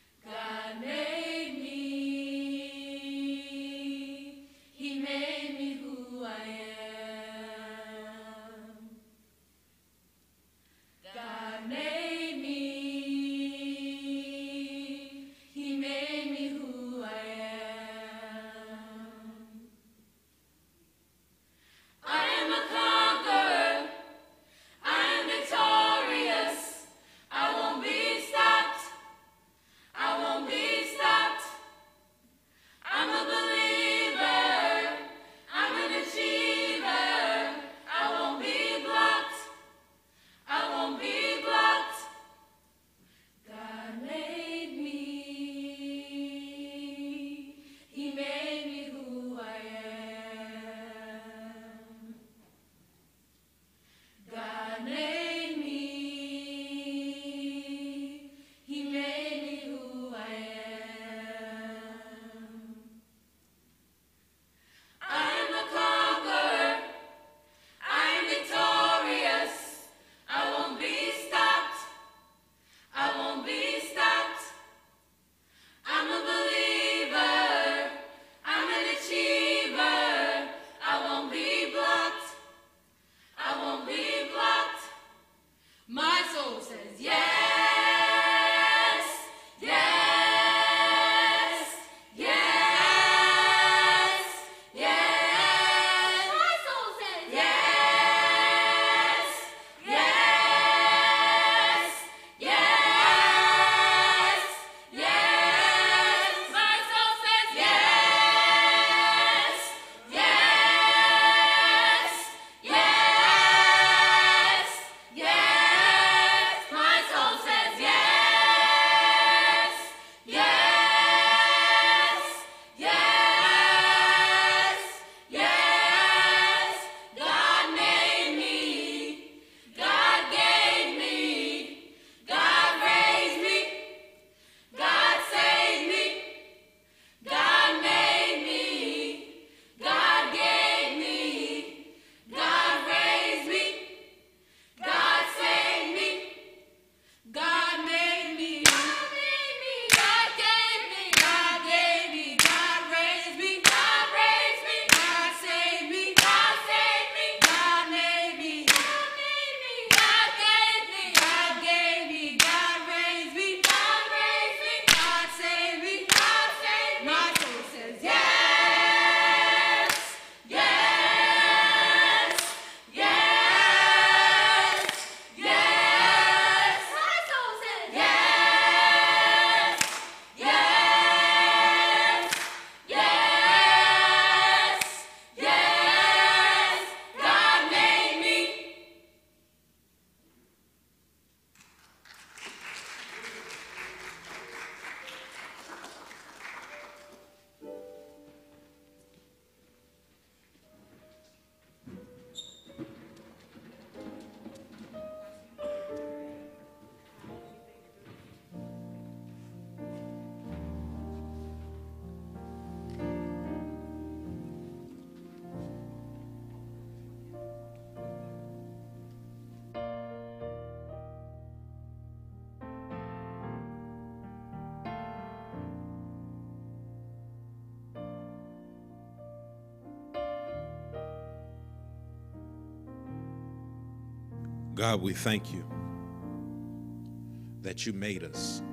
God, we thank you that you made us,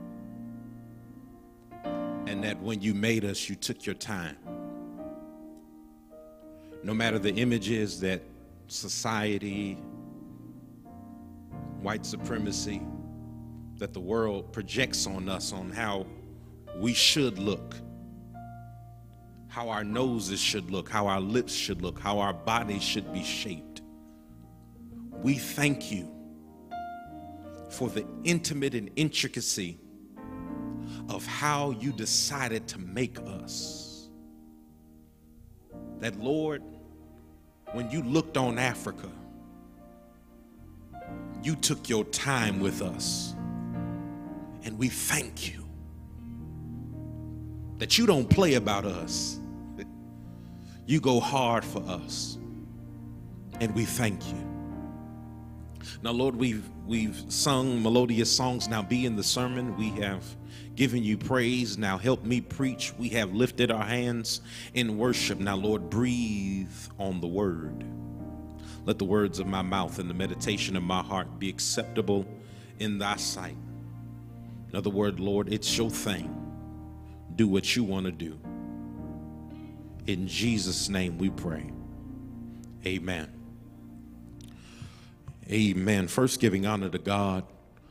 and that when you made us, you took your time. No matter the images that society, white supremacy, that the world projects on us on how we should look, how our noses should look, how our lips should look, how our bodies should be shaped. We thank you for the intimate and intricacy of how you decided to make us. That, Lord, when you looked on Africa, you took your time with us. And we thank you that you don't play about us. You go hard for us. And we thank you. Now, Lord, we've sung melodious songs. Now be in the sermon. We have given you praise. Now help me preach. We have lifted our hands in worship. Now, Lord, breathe on the word. Let the words of my mouth and the meditation of my heart be acceptable in thy sight. In other words, Lord, it's your thing. Do what you want to do. In Jesus' name we pray. Amen. Amen. First, giving honor to God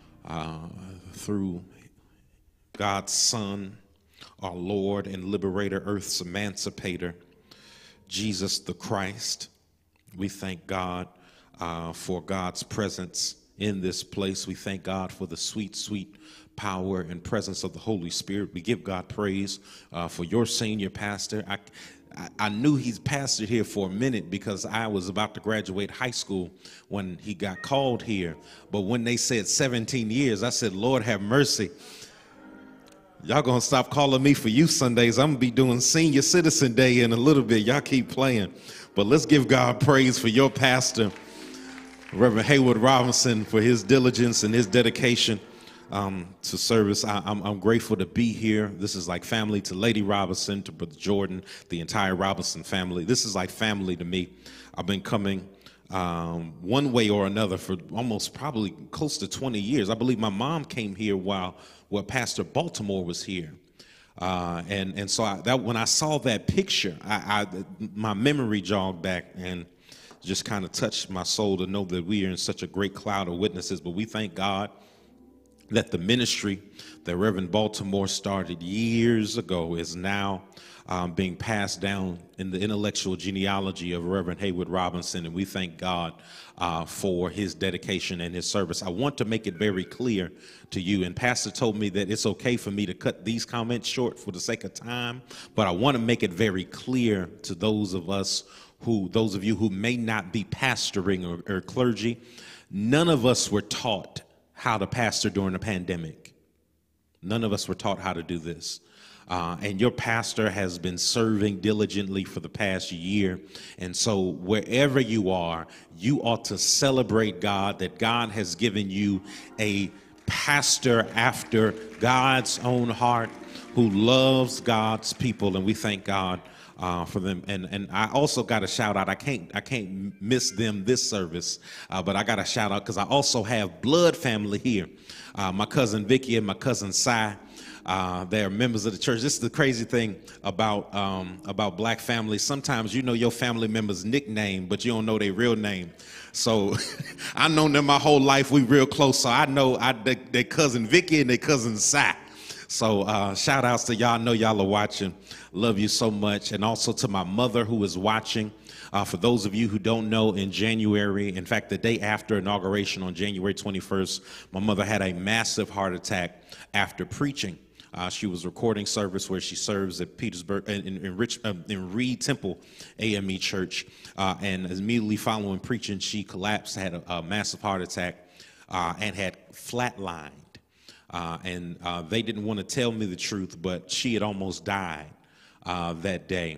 through God's Son, our Lord and Liberator, earth's emancipator, Jesus the Christ. We thank God for God's presence in this place. We thank God for the sweet, sweet power and presence of the Holy Spirit. We give God praise for your senior pastor. I knew he's pastored here for a minute because I was about to graduate high school when he got called here. But when they said 17 years, I said, Lord, have mercy. Y'all gonna stop calling me for youth Sundays. I'm gonna be doing Senior Citizen Day in a little bit. Y'all keep playing. But let's give God praise for your pastor, Reverend Haywood Robinson, for his diligence and his dedication to service. I'm grateful to be here. This is like family to Lady Robinson, to Brother Jordan, the entire Robinson family. This is like family to me. I've been coming one way or another for almost probably close to 20 years. I believe my mom came here while Pastor Baltimore was here. And so when I saw that picture, my memory jogged back and just kind of touched my soul to know that we are in such a great cloud of witnesses. But we thank God that the ministry that Reverend Baltimore started years ago is now being passed down in the intellectual genealogy of Reverend Haywood Robinson, and we thank God for his dedication and his service. I want to make it very clear to you, and Pastor told me that it's okay for me to cut these comments short for the sake of time, but I want to make it very clear to those of you who may not be pastoring or clergy, none of us were taught how to pastor during the pandemic. None of us were taught how to do this. And your pastor has been serving diligently for the past year. And so wherever you are, you ought to celebrate God, that God has given you a pastor after God's own heart who loves God's people. And we thank God for them. And I also got a shout out. I can't miss them this service, but I got a shout out because I also have blood family here. My cousin Vicky and my cousin Cy. They are members of the church. This is the crazy thing about black families. Sometimes you know your family member's nickname, but you don't know their real name. So I known them my whole life. We real close. So I know their cousin Vicky and their cousin Cy. So shout outs to y'all. I know y'all are watching. Love you so much. And also to my mother who is watching. For those of you who don't know, in January, in fact, the day after inauguration on January 21st, my mother had a massive heart attack after preaching. She was recording service where she serves at Petersburg in Reed Temple AME Church, and immediately following preaching, she collapsed, had a massive heart attack, and had flatlined. And they didn't want to tell me the truth, but she had almost died that day.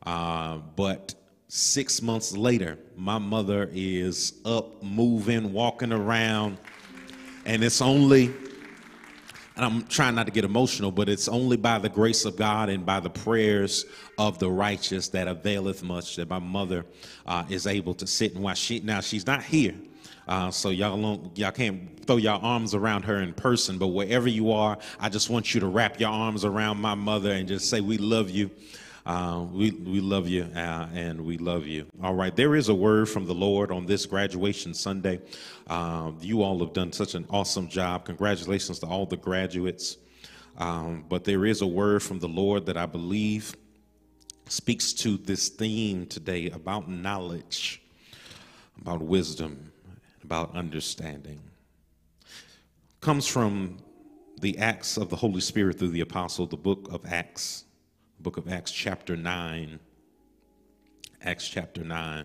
But 6 months later, my mother is up, moving, walking around, and it's only and I'm trying not to get emotional, but it's only by the grace of God and by the prayers of the righteous that availeth much that my mother is able to sit and watch. She's not here, so y'all can't throw your arms around her in person, but wherever you are, I just want you to wrap your arms around my mother and just say, we love you. We love you, and we love you. All right, there is a word from the Lord on this graduation Sunday. You all have done such an awesome job. Congratulations to all the graduates. But there is a word from the Lord that I believe speaks to this theme today about knowledge, about wisdom, about understanding. Comes from the Acts of the Holy Spirit through the Apostle, the book of Acts. Book of Acts chapter 9, Acts chapter 9,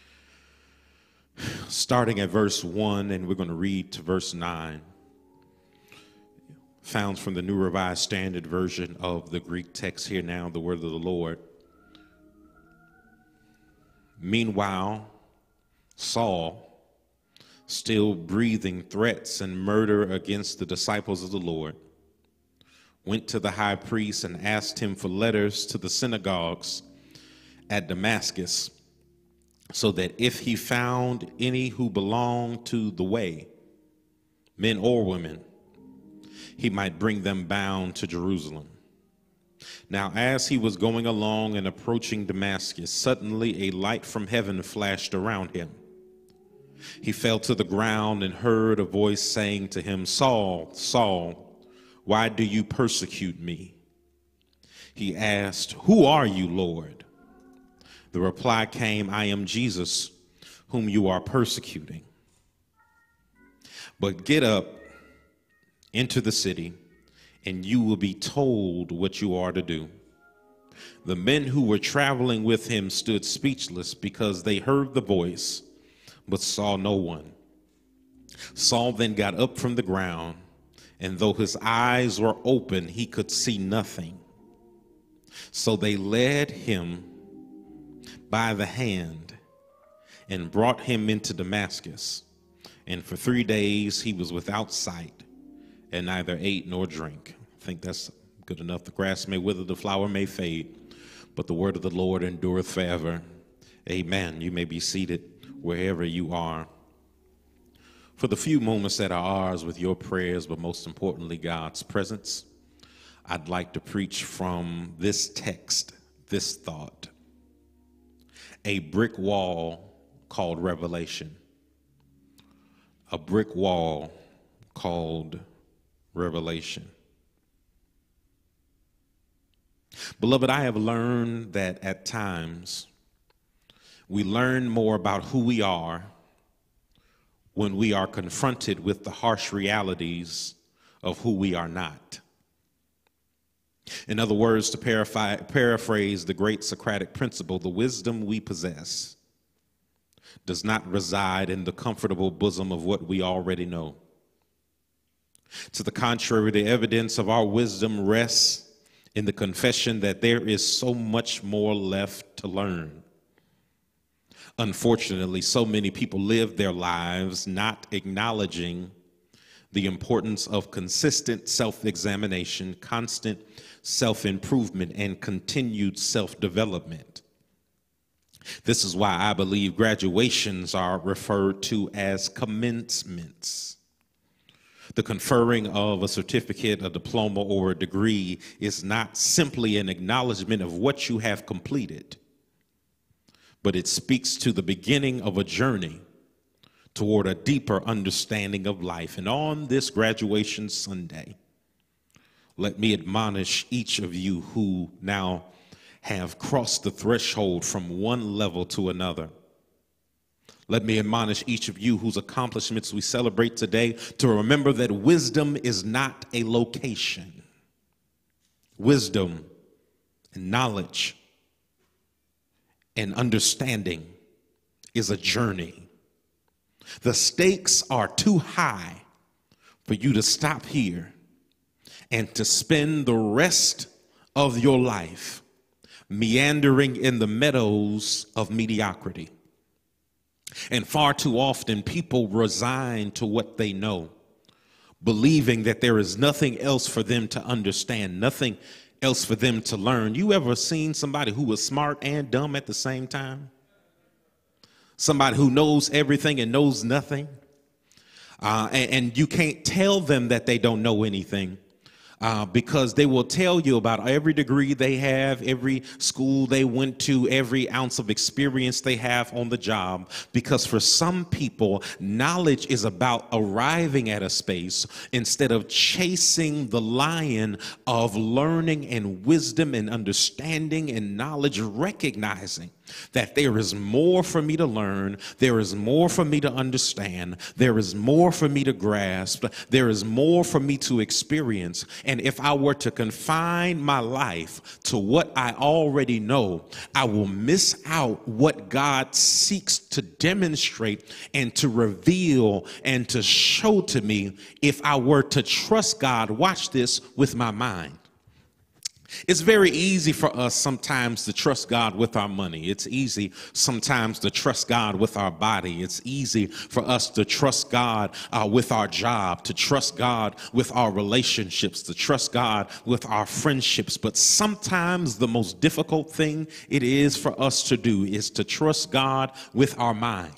starting at verse 1, and we're going to read to verse 9, found from the New Revised Standard Version of the Greek text. Here now, the word of the Lord. Meanwhile, Saul, still breathing threats and murder against the disciples of the Lord, went to the high priest and asked him for letters to the synagogues at Damascus, so that if he found any who belonged to the way, men or women, he might bring them bound to Jerusalem. Now, as he was going along and approaching Damascus, suddenly a light from heaven flashed around him. He fell to the ground and heard a voice saying to him, Saul, Saul, why do you persecute me? He asked, who are you, Lord? The reply came, I am Jesus, whom you are persecuting. But get up into the city, and you will be told what you are to do. The men who were traveling with him stood speechless because they heard the voice, but saw no one. Saul then got up from the ground, and though his eyes were open, he could see nothing. So they led him by the hand and brought him into Damascus. And for 3 days he was without sight and neither ate nor drank. I think that's good enough. The grass may wither, the flower may fade, but the word of the Lord endureth forever. Amen. You may be seated wherever you are. For the few moments that are ours with your prayers, but most importantly, God's presence, I'd like to preach from this text, this thought, a brick wall called revelation. A brick wall called revelation. Beloved, I have learned that at times we learn more about who we are when we are confronted with the harsh realities of who we are not. In other words, to paraphrase the great Socratic principle, the wisdom we possess does not reside in the comfortable bosom of what we already know. To the contrary, the evidence of our wisdom rests in the confession that there is so much more left to learn. Unfortunately, so many people live their lives not acknowledging the importance of consistent self-examination, constant self-improvement, and continued self-development. This is why I believe graduations are referred to as commencements. The conferring of a certificate, a diploma, or a degree is not simply an acknowledgement of what you have completed, but it speaks to the beginning of a journey toward a deeper understanding of life. And on this graduation Sunday, let me admonish each of you who now have crossed the threshold from one level to another. Let me admonish each of you whose accomplishments we celebrate today to remember that wisdom is not a location. Wisdom and knowledge and understanding is a journey. The stakes are too high for you to stop here and to spend the rest of your life meandering in the meadows of mediocrity. And far too often people resign to what they know, believing that there is nothing else for them to understand, nothing else for them to learn. You ever seen somebody who was smart and dumb at the same time? Somebody who knows everything and knows nothing. And you can't tell them that they don't know anything. Because they will tell you about every degree they have, every school they went to, every ounce of experience they have on the job. Because for some people, knowledge is about arriving at a space instead of chasing the lion of learning and wisdom and understanding and knowledge, recognizing that there is more for me to learn, there is more for me to understand, there is more for me to grasp, there is more for me to experience. And if I were to confine my life to what I already know, I will miss out what God seeks to demonstrate and to reveal and to show to me if I were to trust God, watch this, with my mind. It's very easy for us sometimes to trust God with our money. It's easy sometimes to trust God with our body. It's easy for us to trust God with our job, to trust God with our relationships, to trust God with our friendships. But sometimes the most difficult thing it is for us to do is to trust God with our mind.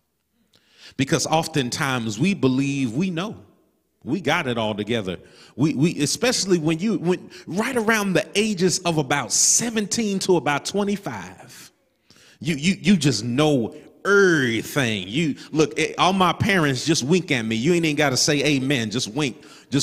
Because oftentimes we believe we know. We got it all together. We especially when right around the ages of about 17 to about 25, you just know everything. You look, all my parents just wink at me. You ain't even got to say amen. Just wink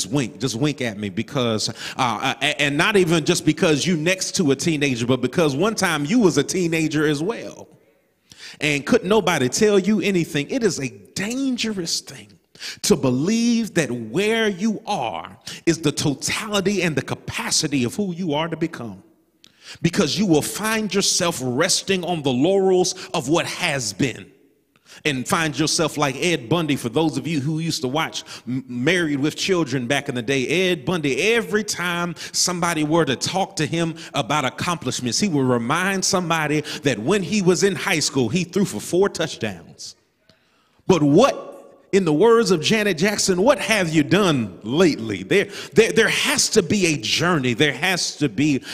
at me, because and not even just because you next to a teenager, but because one time you was a teenager as well. And couldn't nobody tell you anything. It is a dangerous thing to believe that where you are is the totality and the capacity of who you are to become, because you will find yourself resting on the laurels of what has been and find yourself like Ed Bundy. For those of you who used to watch Married with Children back in the day, Ed Bundy, every time somebody were to talk to him about accomplishments, he would remind somebody that when he was in high school, he threw for 4 touchdowns. But what, in the words of Janet Jackson, what have you done lately? There has to be a journey. There has to be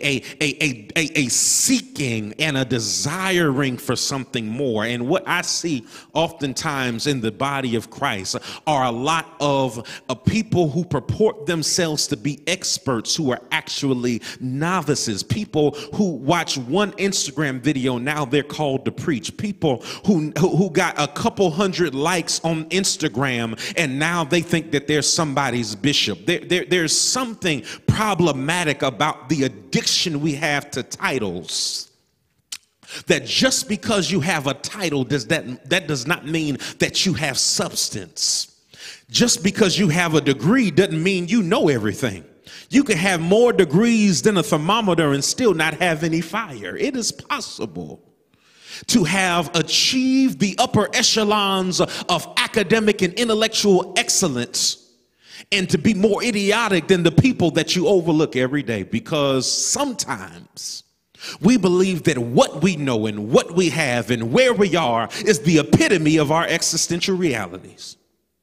a seeking and a desiring for something more. And what I see oftentimes in the body of Christ are a lot of people who purport themselves to be experts who are actually novices. People who watch one Instagram video, now they're called to preach. People who got a couple hundred likes on Instagram, and now they think that they're somebody's bishop. There's something problematic about the addiction we have to titles. That just because you have a title, that does not mean that you have substance. Just because you have a degree doesn't mean you know everything. You can have more degrees than a thermometer and still not have any fire. It is possible to have achieved the upper echelons of academic and intellectual excellence and to be more idiotic than the people that you overlook every day, because sometimes we believe that what we know and what we have and where we are is the epitome of our existential realities.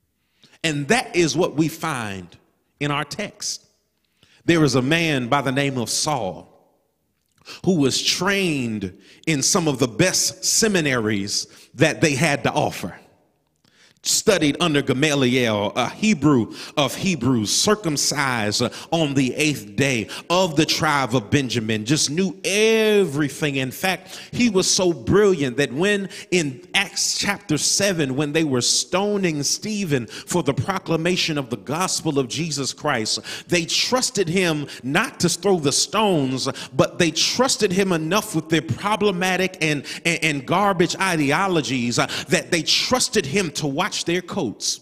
And that is what we find in our text. There is a man by the name of Saul who was trained in some of the best seminaries that they had to offer. Studied under Gamaliel, a Hebrew of Hebrews, circumcised on the 8th day, of the tribe of Benjamin, just knew everything. In fact, he was so brilliant that when in Acts chapter 7, when they were stoning Stephen for the proclamation of the gospel of Jesus Christ, they trusted him not to throw the stones, but they trusted him enough with their problematic and garbage ideologies that they trusted him to watch their coats.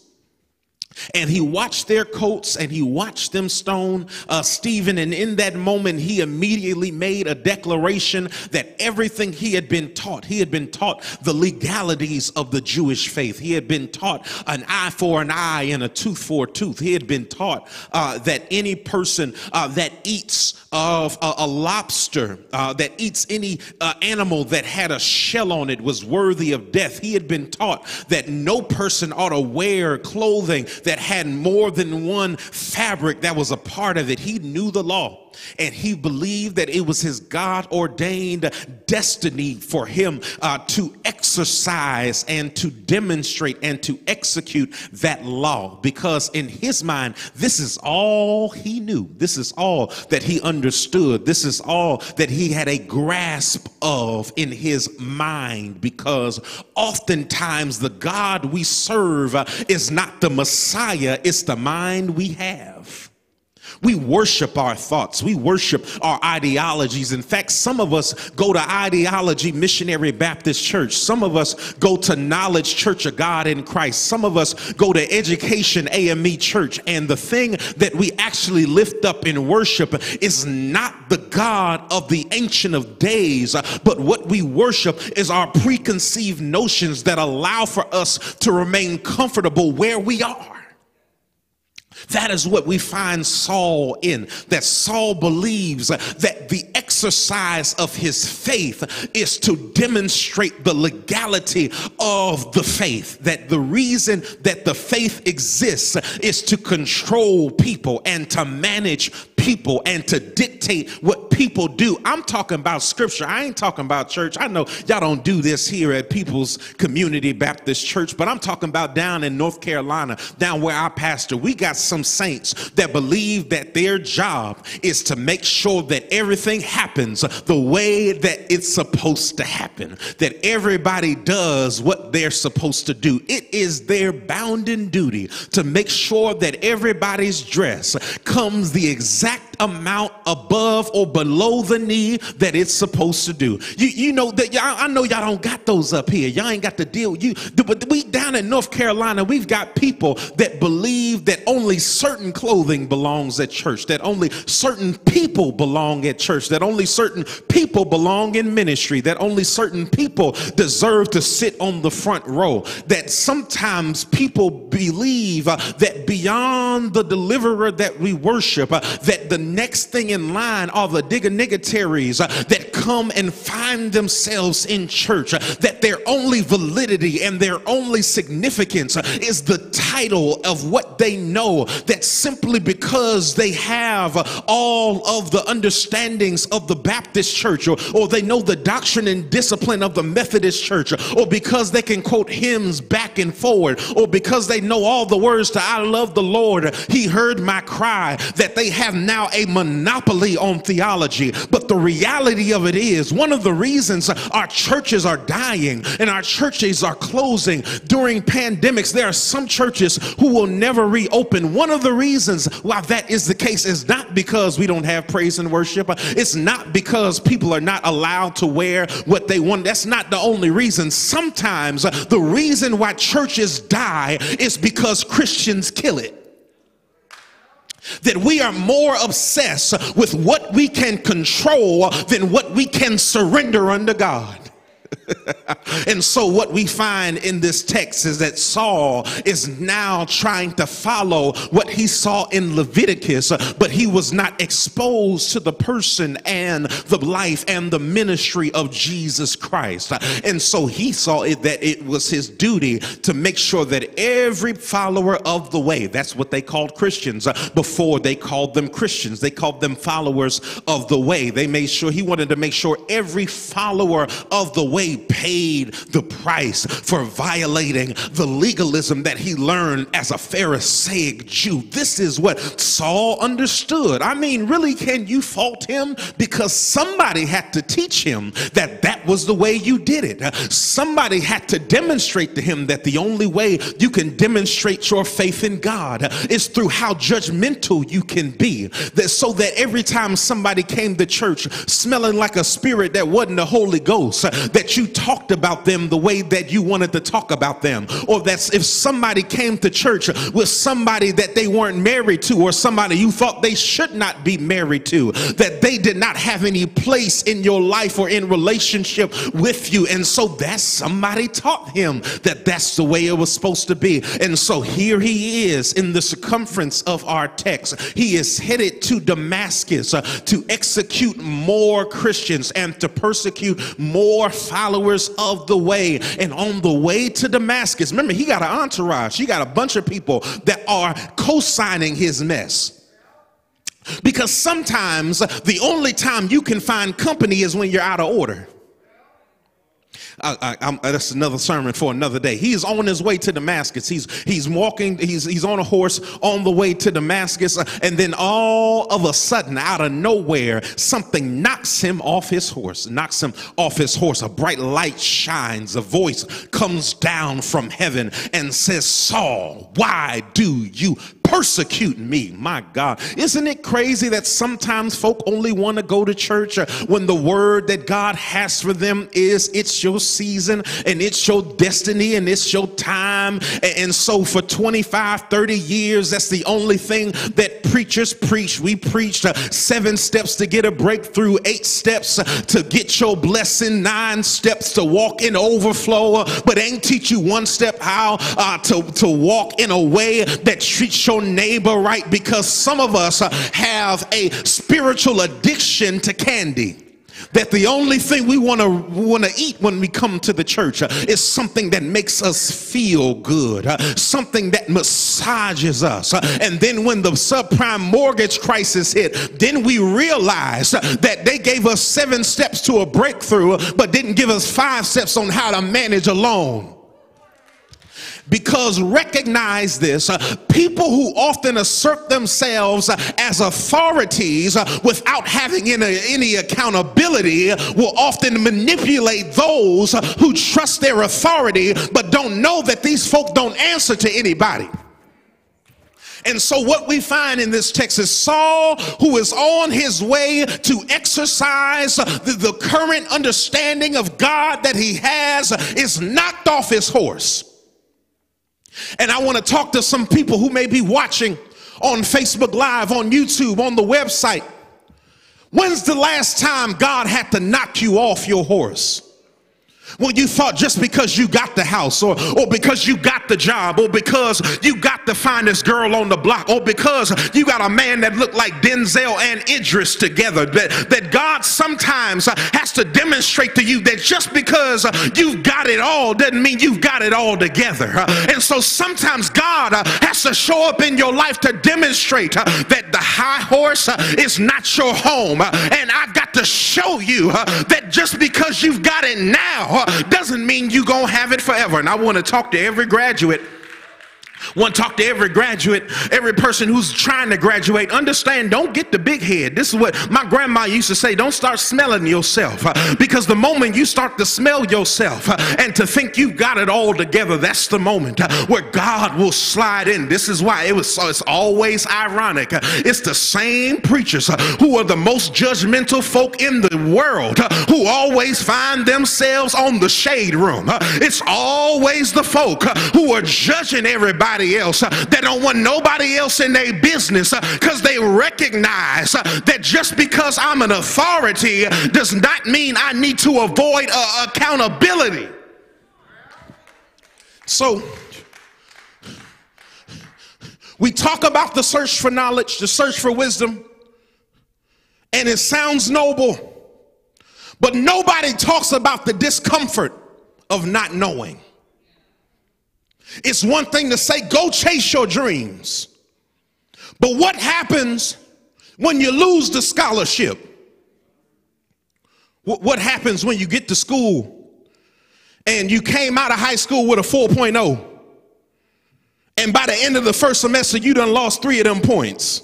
And he watched their coats and he watched them stone Stephen. And in that moment, he immediately made a declaration that everything he had been taught the legalities of the Jewish faith. He had been taught an eye for an eye and a tooth for a tooth. He had been taught that any person that eats of a lobster, that eats any animal that had a shell on it was worthy of death. He had been taught that no person ought to wear clothing that had more than one fabric that was a part of it. He knew the law. And he believed that it was his God-ordained destiny for him to exercise and to demonstrate and to execute that law, because in his mind, this is all he knew. This is all that he understood. This is all that he had a grasp of in his mind, because oftentimes the God we serve is not the Messiah, it's the mind we have. We worship our thoughts. We worship our ideologies. In fact, some of us go to Ideology Missionary Baptist Church. Some of us go to Knowledge Church of God in Christ. Some of us go to Education AME Church. And the thing that we actually lift up in worship is not the God of the Ancient of Days, but what we worship is our preconceived notions that allow for us to remain comfortable where we are. That is what we find Saul in, that Saul believes that the exercise of his faith is to demonstrate the legality of the faith, that the reason that the faith exists is to control people and to manage people and to dictate what people do. I'm talking about scripture. I ain't talking about church. I know y'all don't do this here at People's Community Baptist Church, but I'm talking about down in North Carolina, down where I pastor. We got some saints that believe that their job is to make sure that everything happens the way that it's supposed to happen, that everybody does what they're supposed to do. It is their bounden duty to make sure that everybody's dress comes the exact amount above or below the knee that it's supposed to do. You know that I know y'all don't got those up here. Y'all ain't got to deal with you. But we down in North Carolina, we've got people that believe that only certain clothing belongs at church, that only certain people belong at church, that only certain people belong in ministry, that only certain people deserve to sit on the front row, that sometimes people believe that beyond the deliverer that we worship, that the next thing in line are the dignitaries that come and find themselves in church, that their only validity and their only significance is the title of what they know, that simply because they have all of the understandings of the Baptist church, or they know the doctrine and discipline of the Methodist church, or because they can quote hymns back and forward, or because they know all the words to I love the Lord, he heard my cry, that they have now a monopoly on theology. But the reality of it is, one of the reasons our churches are dying and our churches are closing during pandemics, there are some churches who will never reopen. One of the reasons why that is the case is not because we don't have praise and worship. It's not because people are not allowed to wear what they want. That's not the only reason. Sometimes the reason why churches die is because Christians kill it. That we are more obsessed with what we can control than what we can surrender unto God. And so what we find in this text is that Saul is now trying to follow what he saw in Leviticus, but he was not exposed to the person and the life and the ministry of Jesus Christ. And so he saw it that it was his duty to make sure that every follower of the way, that's what they called Christians before they called them Christians, they called them followers of the way. They made sure, he wanted to make sure every follower of the way paid the price for violating the legalism that he learned as a Pharisaic Jew. This is what Saul understood. I mean, really, can you fault him? Because somebody had to teach him that that was the way you did it. Somebody had to demonstrate to him that the only way you can demonstrate your faith in God is through how judgmental you can be. That so that every time somebody came to church smelling like a spirit that wasn't the Holy Ghost, that you talked about them the way that you wanted to talk about them. Or that's if somebody came to church with somebody that they weren't married to, or somebody you thought they should not be married to, that they did not have any place in your life or in relationship with you. And so that somebody taught him that that's the way it was supposed to be. And so here he is in the circumference of our text. He is headed to Damascus to execute more Christians and to persecute more followers followers of the way. And on the way to Damascus, remember, he got an entourage. He got a bunch of people that are co-signing his mess. Because sometimes the only time you can find company is when you're out of order. That's another sermon for another day. He's on his way to Damascus. He's walking, he's on a horse on the way to Damascus, and then all of a sudden, out of nowhere, something knocks him off his horse. A bright light shines. A voice comes down from heaven and says, "Saul, why do you persecute me?" My God, isn't it crazy that sometimes folk only want to go to church when the word that God has for them is it's your season and it's your destiny and it's your time? And so for 25, 30 years, that's the only thing that preachers preach. We preached 7 steps to get a breakthrough, 8 steps to get your blessing, 9 steps to walk in overflow, but ain't teach you 1 step how to walk in a way that treats your neighbor right. Because some of us have a spiritual addiction to candy, that the only thing we want to eat when we come to the church is something that makes us feel good, something that massages us. And then when the subprime mortgage crisis hit, then we realize that they gave us 7 steps to a breakthrough, but didn't give us 5 steps on how to manage a loan. Because recognize this, people who often assert themselves as authorities without having any accountability will often manipulate those who trust their authority but don't know that these folk don't answer to anybody. And so what we find in this text is Saul, who is on his way to exercise the current understanding of God that he has, is knocked off his horse. And I want to talk to some people who may be watching on Facebook Live, on YouTube, on the website. When's the last time God had to knock you off your horse? Well, you thought just because you got the house, or because you got the job, or because you got the finest girl on the block, or because you got a man that looked like Denzel and Idris together, that God sometimes has to demonstrate to you that just because you've got it all doesn't mean you've got it all together. And so sometimes God has to show up in your life to demonstrate that the high horse is not your home. And I've got to show you that just because you've got it now doesn't mean you're going to have it forever. And I want to talk to every graduate. Every person who's trying to graduate. Understand, don't get the big head. This is what my grandma used to say: don't start smelling yourself, because the moment you start to smell yourself and to think you've got it all together, that's the moment where God will slide in. This is why it's always ironic. It's the same preachers who are the most judgmental folk in the world who always find themselves on the shade room. It's always the folk who are judging everybody else, that don't want nobody else in their business, because they recognize that just because I'm an authority does not mean I need to avoid accountability. So we talk about the search for knowledge, the search for wisdom, and it sounds noble, but nobody talks about the discomfort of not knowing. It's one thing to say, go chase your dreams. But what happens when you lose the scholarship? What happens when you get to school and you came out of high school with a 4.0, and by the end of the first semester you done lost 3 of them points?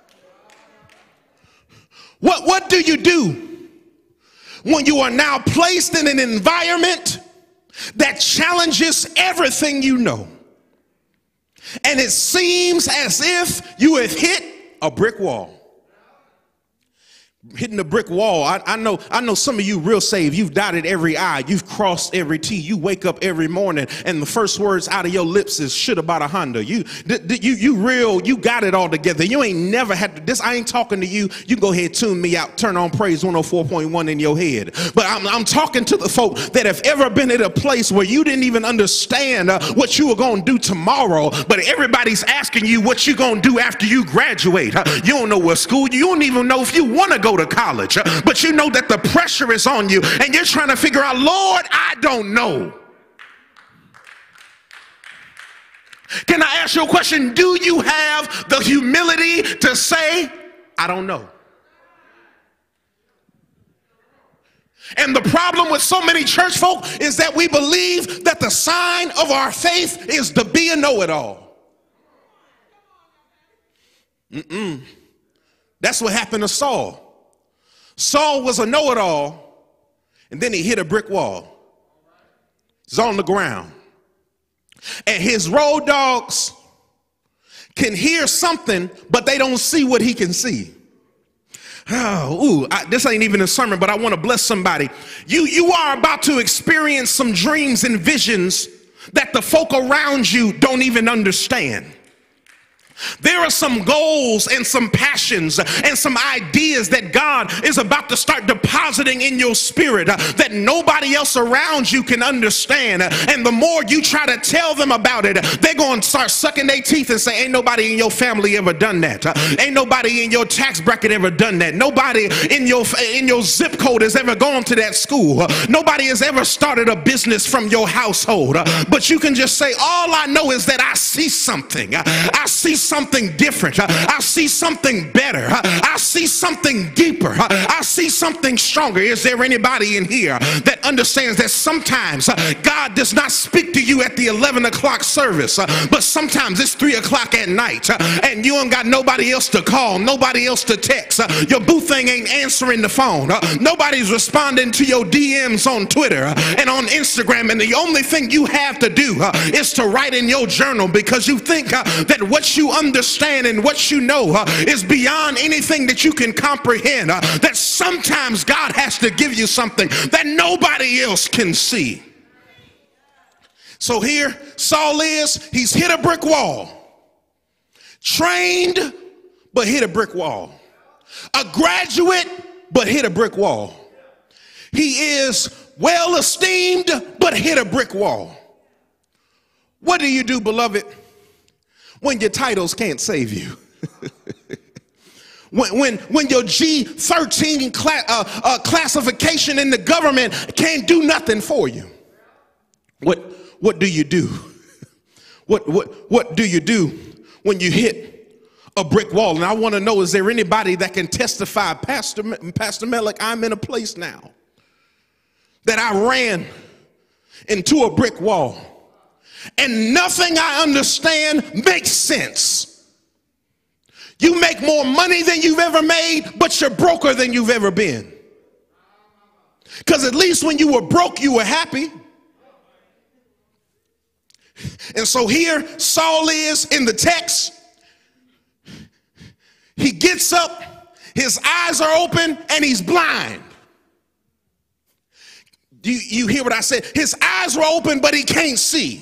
What do you do when you are now placed in an environment that challenges everything you know, and it seems as if you have hit a brick wall? Hitting a brick wall. I know some of you real saved. You've dotted every I, you've crossed every T. You wake up every morning and the first words out of your lips is shit about a Honda. You got it all together. You ain't never had to, this. I ain't talking to you. You can go ahead, tune me out, turn on Praise 104.1 in your head. But I'm talking to the folk that have ever been at a place where you didn't even understand what you were going to do tomorrow, but everybody's asking you what you going to do after you graduate. You don't know what school, you don't even know if you want to go go to college, but you know that the pressure is on you and you're trying to figure out, Lord, I don't know. Can I ask you a question? Do you have the humility to say, I don't know? And the problem with so many church folk is that we believe that the sign of our faith is to be a know-it-all. That's what happened to Saul. Saul was a know-it-all, and then he hit a brick wall. He's on the ground. And his road dogs can hear something, but they don't see what he can see. This ain't even a sermon, but I want to bless somebody. You are about to experience some dreams and visions that the folk around you don't even understand. There are some goals and some passions and some ideas that God is about to start depositing in your spirit that nobody else around you can understand. And the more you try to tell them about it, they're going to start sucking their teeth and say, ain't nobody in your family ever done that. Ain't nobody in your tax bracket ever done that. Nobody in your zip code has ever gone to that school. Nobody has ever started a business from your household. But you can just say, all I know is that I see something. I see something different. I see something better. I see something deeper. I see something stronger. Is there anybody in here that understands that sometimes God does not speak to you at the 11 o'clock service, but sometimes it's 3 o'clock at night and you ain't got nobody else to call, nobody else to text. Your boo thing ain't answering the phone. Nobody's responding to your DMs on Twitter and on Instagram, and the only thing you have to do is to write in your journal because you think that what you understand and what you know is beyond anything that you can comprehend, that sometimes God has to give you something that nobody else can see. So here Saul is, he's hit a brick wall. Trained, but hit a brick wall. A graduate, but hit a brick wall. He is well esteemed, but hit a brick wall. What do you do, beloved, when your titles can't save you? when your G13 classification in the government can't do nothing for you? What do you do? What do you do when you hit a brick wall? And I want to know, is there anybody that can testify, Pastor Melick, I'm in a place now that I ran into a brick wall and nothing I understand makes sense. You make more money than you've ever made, but you're broker than you've ever been. Because at least when you were broke, you were happy. And so here Saul is in the text. He gets up, his eyes are open, and he's blind. You hear what I said? His eyes were open, but he can't see.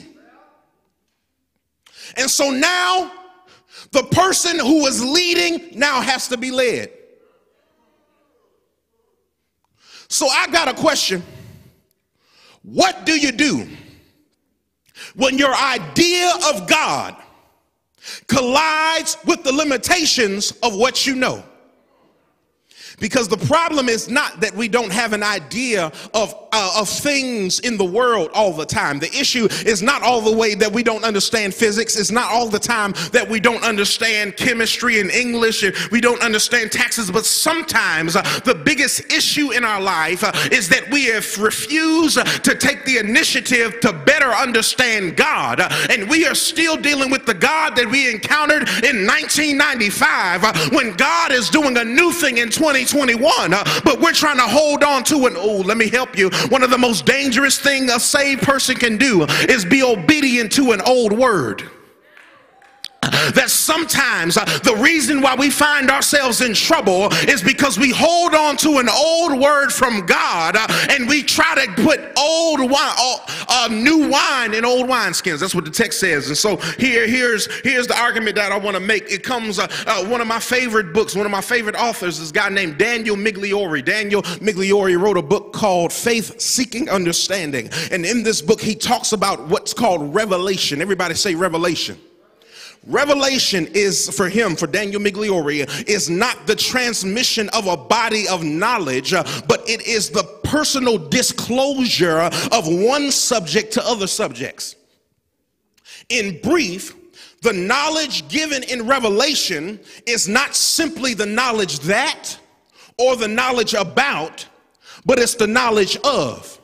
And so now the person who is leading now has to be led. So I got a question. What do you do when your idea of God collides with the limitations of what you know? Because the problem is not that we don't have an idea of things in the world all the time. The issue is not all the way that we don't understand physics. It's not all the time that we don't understand chemistry and English and we don't understand taxes. But sometimes the biggest issue in our life is that we have refused to take the initiative to better understand God. And we are still dealing with the God that we encountered in 1995 when God is doing a new thing in 2021, but we're trying to hold on to an, let me help you. One of the most dangerous things a saved person can do is be obedient to an old word. That sometimes the reason why we find ourselves in trouble is because we hold on to an old word from God and we try to put old wine, new wine in old wineskins. That's what the text says. And so here's the argument that I want to make. It comes one of my favorite books, one of my favorite authors is a guy named Daniel Migliore. Daniel Migliore wrote a book called Faith Seeking Understanding. And in this book, he talks about what's called revelation. Everybody say revelation. Revelation is, for him, for Daniel Migliore, is not the transmission of a body of knowledge, but it is the personal disclosure of one subject to other subjects. In brief, the knowledge given in Revelation is not simply the knowledge that or the knowledge about, but it's the knowledge of.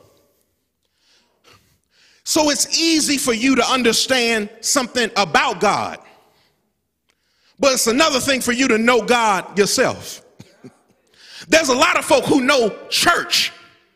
So it's easy for you to understand something about God, but it's another thing for you to know God yourself. There's a lot of folk who know church,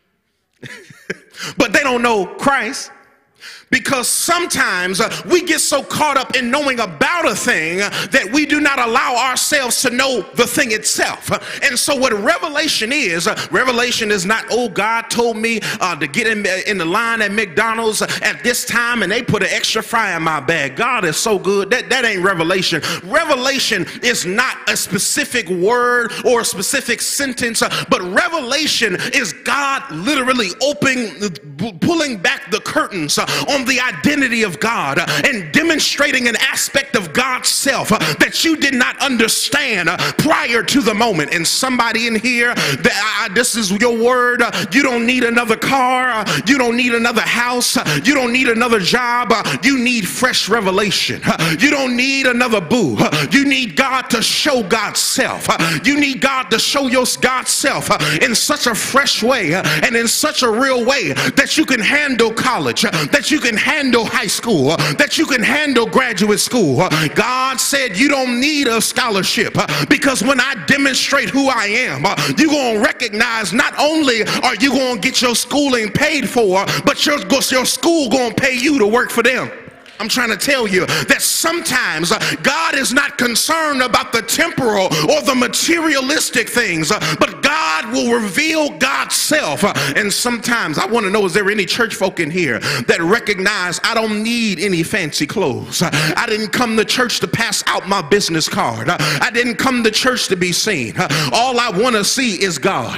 but they don't know Christ. Because sometimes we get so caught up in knowing about a thing that we do not allow ourselves to know the thing itself. And so what revelation is not, oh, God told me to get in the line at McDonald's at this time and they put an extra fry in my bag. God is so good. That ain't revelation. Revelation is not a specific word or a specific sentence, but revelation is God literally pulling back the curtains on the identity of God and demonstrating an aspect of God's self that you did not understand prior to the moment. And somebody in here, this is your word. You don't need another car. You don't need another house. You don't need another job. You need fresh revelation. You don't need another boo. You need God to show God's self. You need God to show your God's self in such a fresh way and in such a real way that you can handle college, that you can handle high school, that you can handle graduate school. God said you don't need a scholarship because when I demonstrate who I am, you're going to recognize not only are you going to get your schooling paid for, but your school going to pay you to work for them. I'm trying to tell you that sometimes God is not concerned about the temporal or the materialistic things, but God will reveal God's self. And sometimes I want to know, is there any church folk in here that recognize I don't need any fancy clothes? I didn't come to church to pass out my business card. I didn't come to church to be seen. All I want to see is God.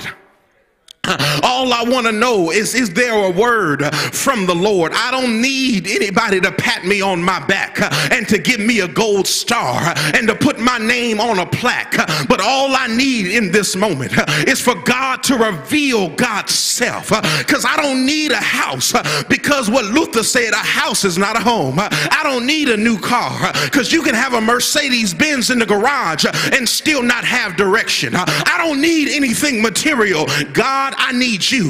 All I want to know is there a word from the Lord? I don't need anybody to pat me on my back and to give me a gold star and to put my name on a plaque. But all I need in this moment is for God to reveal God's self. Because I don't need a house, because what Luther said, a house is not a home. I don't need a new car, because you can have a Mercedes-Benz in the garage and still not have direction. I don't need anything material. God, I need you.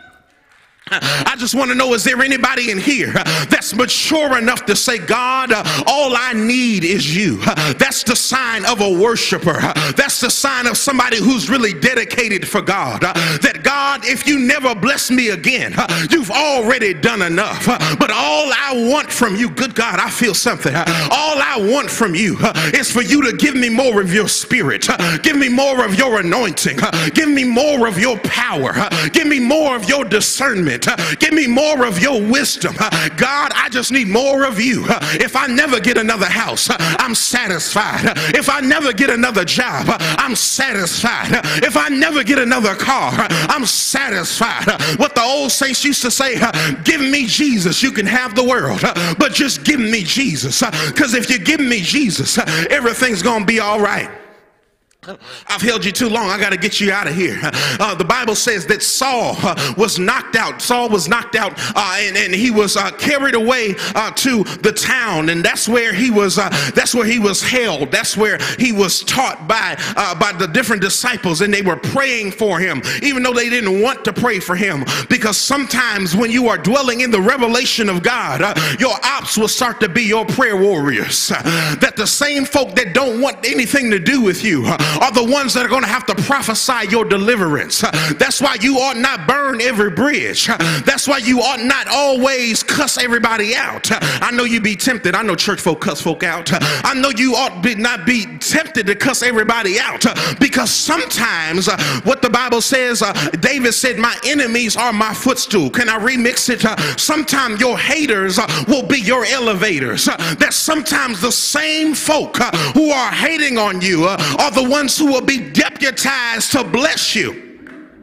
I just want to know, is there anybody in here that's mature enough to say, God, all I need is you? That's the sign of a worshiper. That's the sign of somebody who's really dedicated for God. That God, if you never bless me again, you've already done enough. But all I want from you, good God, I feel something. All I want from you is for you to give me more of your spirit. Give me more of your anointing. Give me more of your power. Give me more of your discernment. Give me more of your wisdom. God, I just need more of you. If I never get another house, I'm satisfied. If I never get another job, I'm satisfied. If I never get another car, I'm satisfied. What the old saints used to say, give me Jesus, you can have the world, but just give me Jesus. Because if you give me Jesus, everything's gonna be all right. I've held you too long. I got to get you out of here. The Bible says that Saul was knocked out. Saul was knocked out and he was carried away to the town, and that's where he was held. That's where he was taught by the different disciples, and they were praying for him, even though they didn't want to pray for him, because sometimes when you are dwelling in the revelation of God, your ops will start to be your prayer warriors. That the same folk that don't want anything to do with you are the ones that are going to have to prophesy your deliverance. That's why you ought not burn every bridge. That's why you ought not always cuss everybody out. I know you be tempted. I know church folk cuss folk out. I know you ought not be tempted to cuss everybody out, because sometimes what the Bible says, David said, my enemies are my footstool. Can I remix it? Sometimes your haters will be your elevators. That sometimes the same folk who are hating on you are the ones who will be deputized to bless you.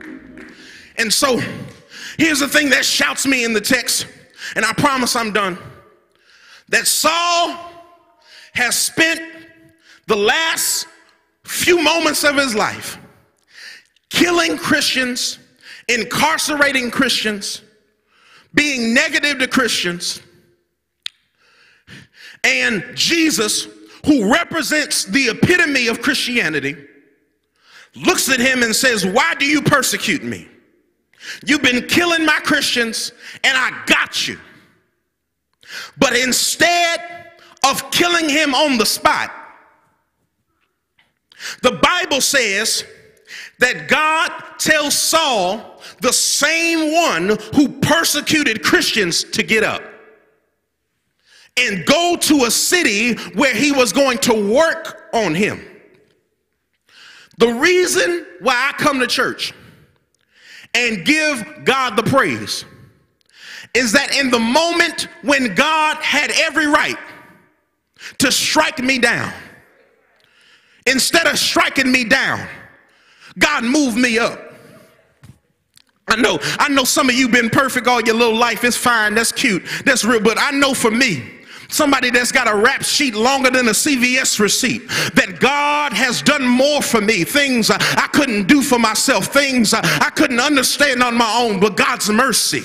And so here's the thing that shouts me in the text, and I promise I'm done, that Saul has spent the last few moments of his life killing Christians, incarcerating Christians, being negative to Christians, and Jesus, who represents the epitome of Christianity, looks at him and says, "Why do you persecute me? You've been killing my Christians, and I got you." But instead of killing him on the spot, the Bible says that God tells Saul, the same one who persecuted Christians, to get up and go to a city where he was going to work on him. The reason why I come to church and give God the praise is that in the moment when God had every right to strike me down, instead of striking me down, God moved me up. I know some of you been perfect all your little life. It's fine, that's cute, that's real, but I know for me, somebody that's got a rap sheet longer than a CVS receipt, that God has done more for me, things I couldn't do for myself, things I couldn't understand on my own, but God's mercy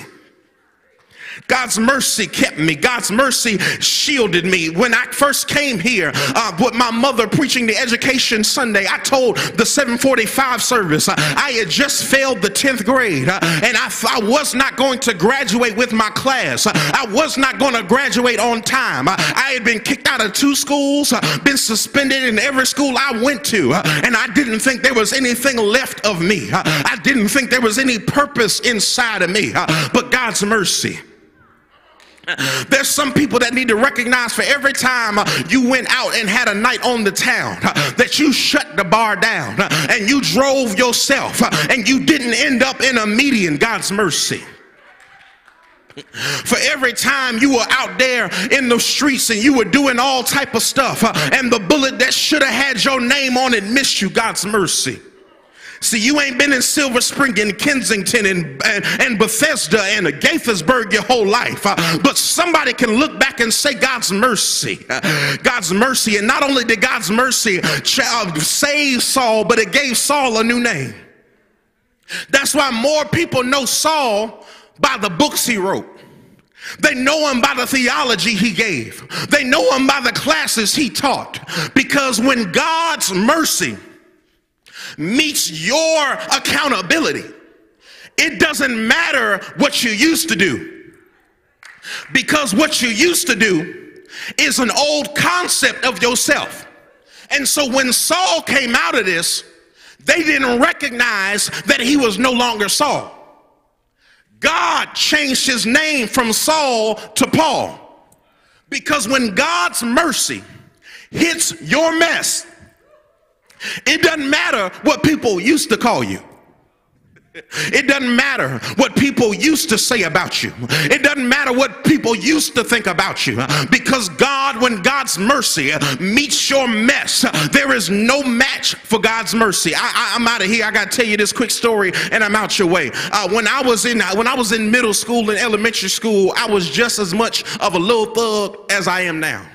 kept me. God's mercy shielded me. When I first came here with my mother preaching the education Sunday, I told the 745 service I had just failed the 10th grade and I was not going to graduate with my class. I was not going to graduate on time. I had been kicked out of 2 schools, been suspended in every school I went to, and I didn't think there was anything left of me. I didn't think there was any purpose inside of me, but God's mercy. There's some people that need to recognize for every time you went out and had a night on the town that you shut the bar down and you drove yourself and you didn't end up in a median. God's mercy. For every time you were out there in the streets and you were doing all type of stuff and the bullet that should have had your name on it missed you. God's mercy. See, you ain't been in Silver Spring and Kensington and Bethesda and Gaithersburg your whole life, but somebody can look back and say God's mercy. God's mercy. And not only did God's mercy save Saul, but it gave Saul a new name. That's why more people know Saul by the books he wrote. They know him by the theology he gave. They know him by the classes he taught. Because when God's mercy meets your accountability, it doesn't matter what you used to do, because what you used to do is an old concept of yourself. And so when Saul came out of this, they didn't recognize that he was no longer Saul. God changed his name from Saul to Paul, because when God's mercy hits your mess, it doesn't matter what people used to call you. It doesn't matter what people used to say about you. It doesn't matter what people used to think about you. Because God, when God's mercy meets your mess, there is no match for God's mercy. I'm out of here. I got to tell you this quick story and I'm out your way. When I was in middle school and elementary school, I was just as much of a little thug as I am now.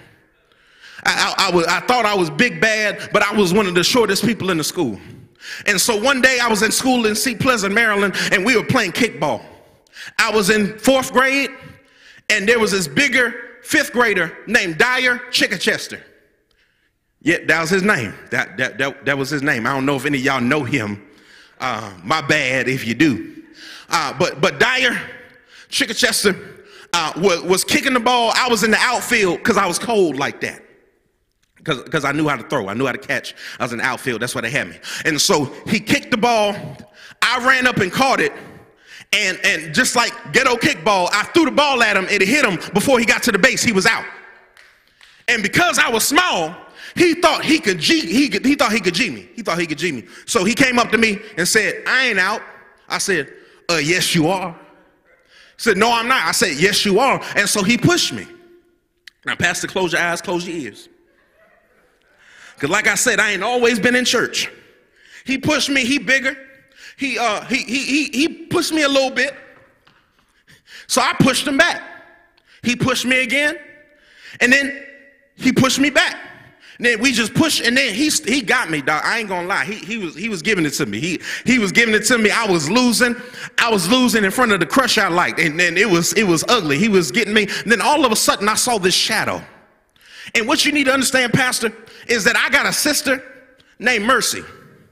I thought I was big bad, but I was one of the shortest people in the school. And so one day I was in school in Seat Pleasant, Maryland, and we were playing kickball. I was in 4th grade, and there was this bigger 5th grader named Dyer Chickachester. Yeah, that was his name. That was his name. I don't know if any of y'all know him. My bad if you do. But Dyer Chickachester was kicking the ball. I was in the outfield because I was cold like that. Because I knew how to throw. I knew how to catch. I was in the outfield. That's why they had me. And so he kicked the ball. I ran up and caught it. And just like ghetto kickball, I threw the ball at him. It hit him before he got to the base. He was out. And because I was small, he thought he could G me. So he came up to me and said, "I ain't out." I said, "Yes, you are." He said, "No, I'm not." I said, "Yes, you are." And so he pushed me. Now, Pastor, close your eyes, close your ears. Because like I said, I ain't always been in church. He pushed me. He bigger. He pushed me a little bit. So I pushed him back. He pushed me again. And then he pushed me back. And then we just pushed, and then he got me, dog. I ain't gonna lie. He was giving it to me. He was giving it to me. I was losing in front of the crush I liked, and then it was ugly. He was getting me. And then all of a sudden I saw this shadow. And what you need to understand, Pastor, is that I got a sister named Mercy.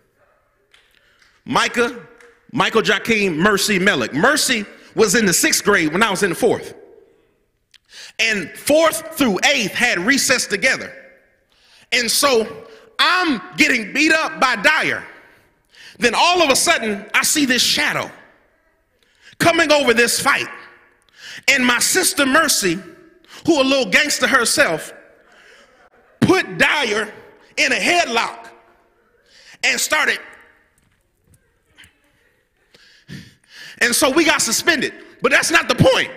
Michael Jaquim Mercy Melick. Mercy was in the 6th grade when I was in the 4th. And 4th through 8th had recess together. And so I'm getting beat up by Dyer. Then all of a sudden, I see this shadow coming over this fight. And my sister Mercy, who a little gangster herself, put Dyer in a headlock and started. And so we got suspended. But that's not the point.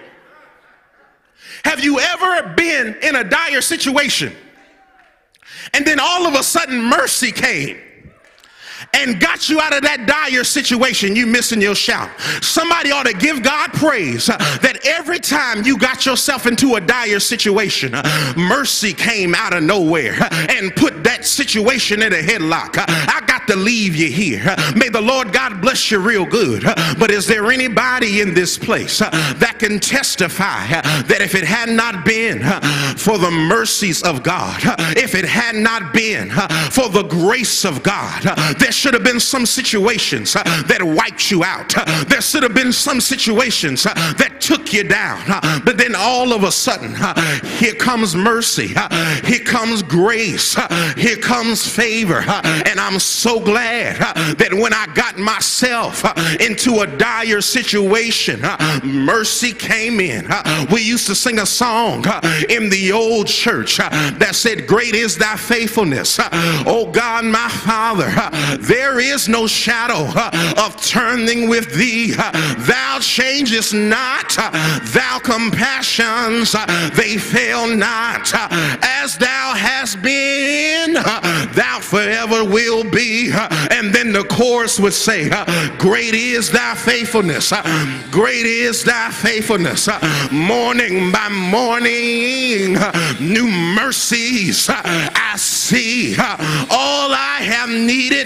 Have you ever been in a dire situation? And then all of a sudden mercy came and got you out of that dire situation? You missing your shout. Somebody ought to give God praise that every time you got yourself into a dire situation, mercy came out of nowhere and put that situation in a headlock. I got to leave you here. May the Lord God bless you real good. But is there anybody in this place that can testify that if it had not been for the mercies of God, if it had not been for the grace of God, there should have been some situations that wiped you out. There should have been some situations that took you down. But then all of a sudden, here comes mercy. Here comes grace. Here comes favor. And I'm so glad that when I got myself into a dire situation, mercy came in. We used to sing a song in the old church that said, "Great is thy faithfulness, O God my Father. There is no shadow of turning with thee. Thou changest not, thou compassions, they fail not. As thou hast been, thou forever will be." And then the chorus would say, "Great is thy faithfulness, great is thy faithfulness. Morning by morning, new mercies I see. All I have needed,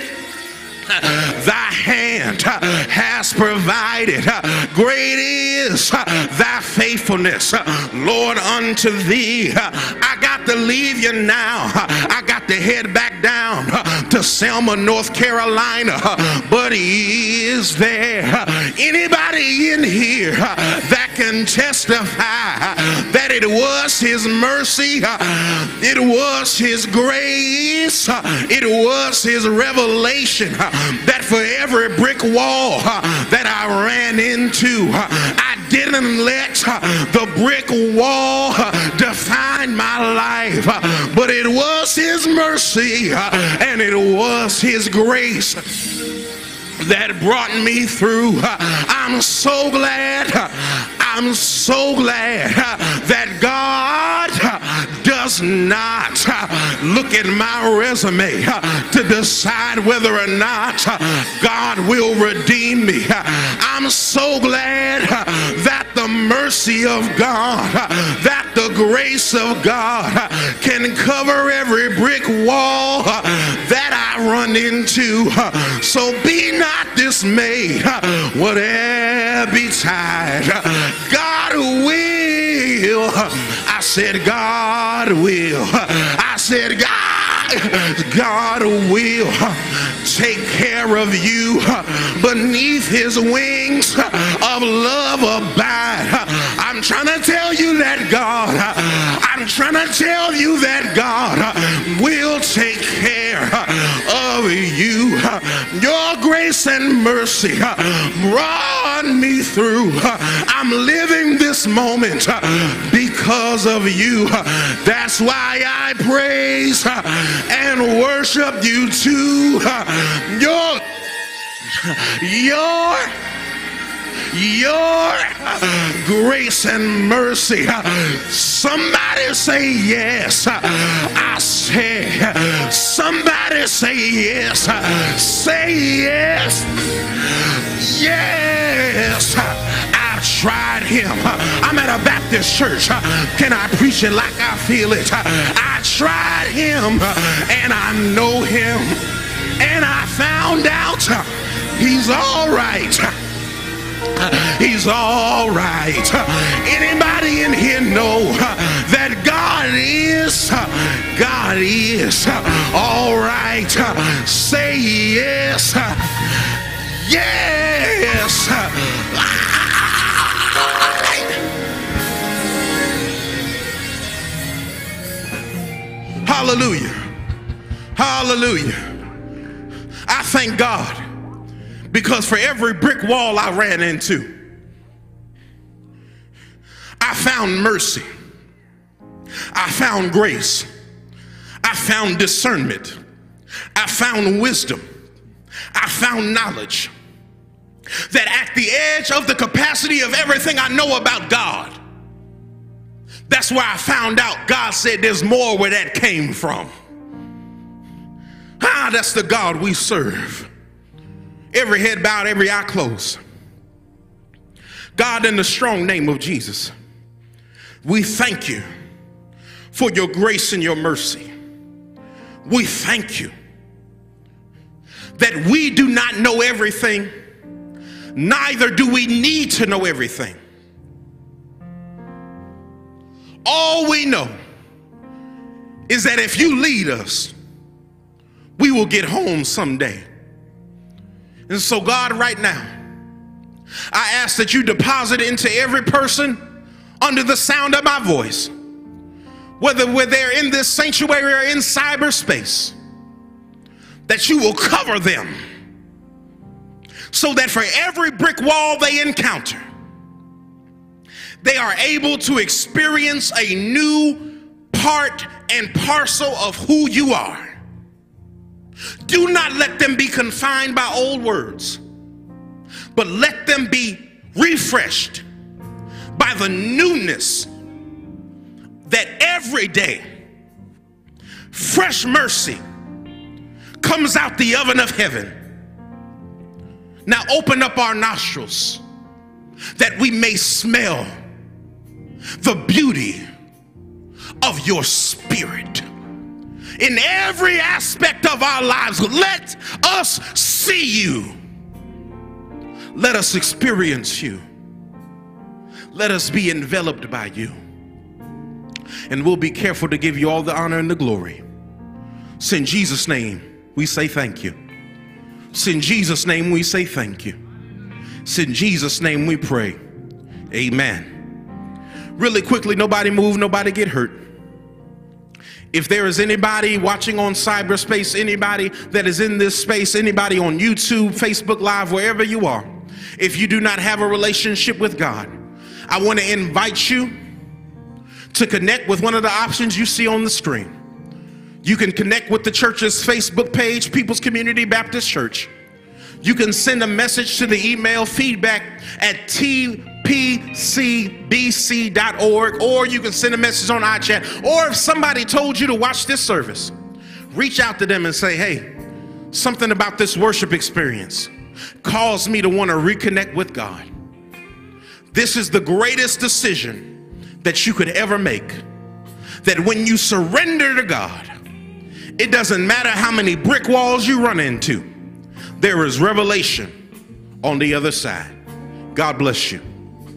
thy hand has provided. Great is thy faithfulness, Lord, unto thee." I got to leave you now. I got to head back down to Selma, North Carolina. But is there anybody in here that can testify that it was his mercy, it was his grace, it was his revelation, that for every brick wall that I ran into, I didn't let the brick wall define my life, but it was his mercy and it was his grace that brought me through. I'm so glad that God does not look at my resume to decide whether or not God will redeem me. I'm so glad that the mercy of God, that the grace of God can cover every brick wall that I run into. So be not dismayed, whatever betide, God will. I said God will. I said God will take care of you. Beneath his wings of love abide. I'm trying to tell you that God, I'm trying to tell you that God will take care of you. Your grace and mercy brought me through. I'm living this moment because of you. That's why I praise and worship you too. Your grace and mercy. Somebody say yes. I say, somebody say yes. Say yes. Yes. I I tried him. I'm at a Baptist church. Can I preach it like I feel it? I tried him and I know him, and I found out he's all right. He's all right. Anybody in here know that God is all right? Say yes. Yes. Hallelujah. Hallelujah. I thank God, because for every brick wall I ran into, I found mercy. I found grace. I found discernment. I found wisdom. I found knowledge. That at the edge of the capacity of everything I know about God, that's where I found out God said there's more where that came from. That's the God we serve. Every head bowed, every eye closed. God, in the strong name of Jesus, we thank you for your grace and your mercy. We thank you that we do not know everything, neither do we need to know everything. All we know is that if you lead us, we will get home someday. And so, God, right now, I ask that you deposit into every person under the sound of my voice, whether they're in this sanctuary or in cyberspace, that you will cover them so that for every brick wall they encounter, they are able to experience a new part and parcel of who you are. Do not let them be confined by old words, but let them be refreshed by the newness that every day fresh mercy comes out the oven of heaven. Now open up our nostrils that we may smell the beauty of your spirit in every aspect of our lives. Let us see you. Let us experience you. Let us be enveloped by you. And we'll be careful to give you all the honor and the glory. It's in Jesus' name we say thank you. It's in Jesus' name we say thank you. It's in Jesus' name we pray. Amen. Really quickly, nobody move, nobody get hurt. If there is anybody watching on cyberspace, anybody that is in this space, anybody on YouTube, Facebook Live, wherever you are, if you do not have a relationship with God, I want to invite you to connect with one of the options you see on the screen. You can connect with the church's Facebook page, People's Community Baptist Church. You can send a message to the email feedback@tpcbc.org, or you can send a message on iChat. Or if somebody told you to watch this service, reach out to them and say, hey, something about this worship experience caused me to want to reconnect with God. This is the greatest decision that you could ever make. That when you surrender to God, it doesn't matter how many brick walls you run into, there is revelation on the other side. God bless you.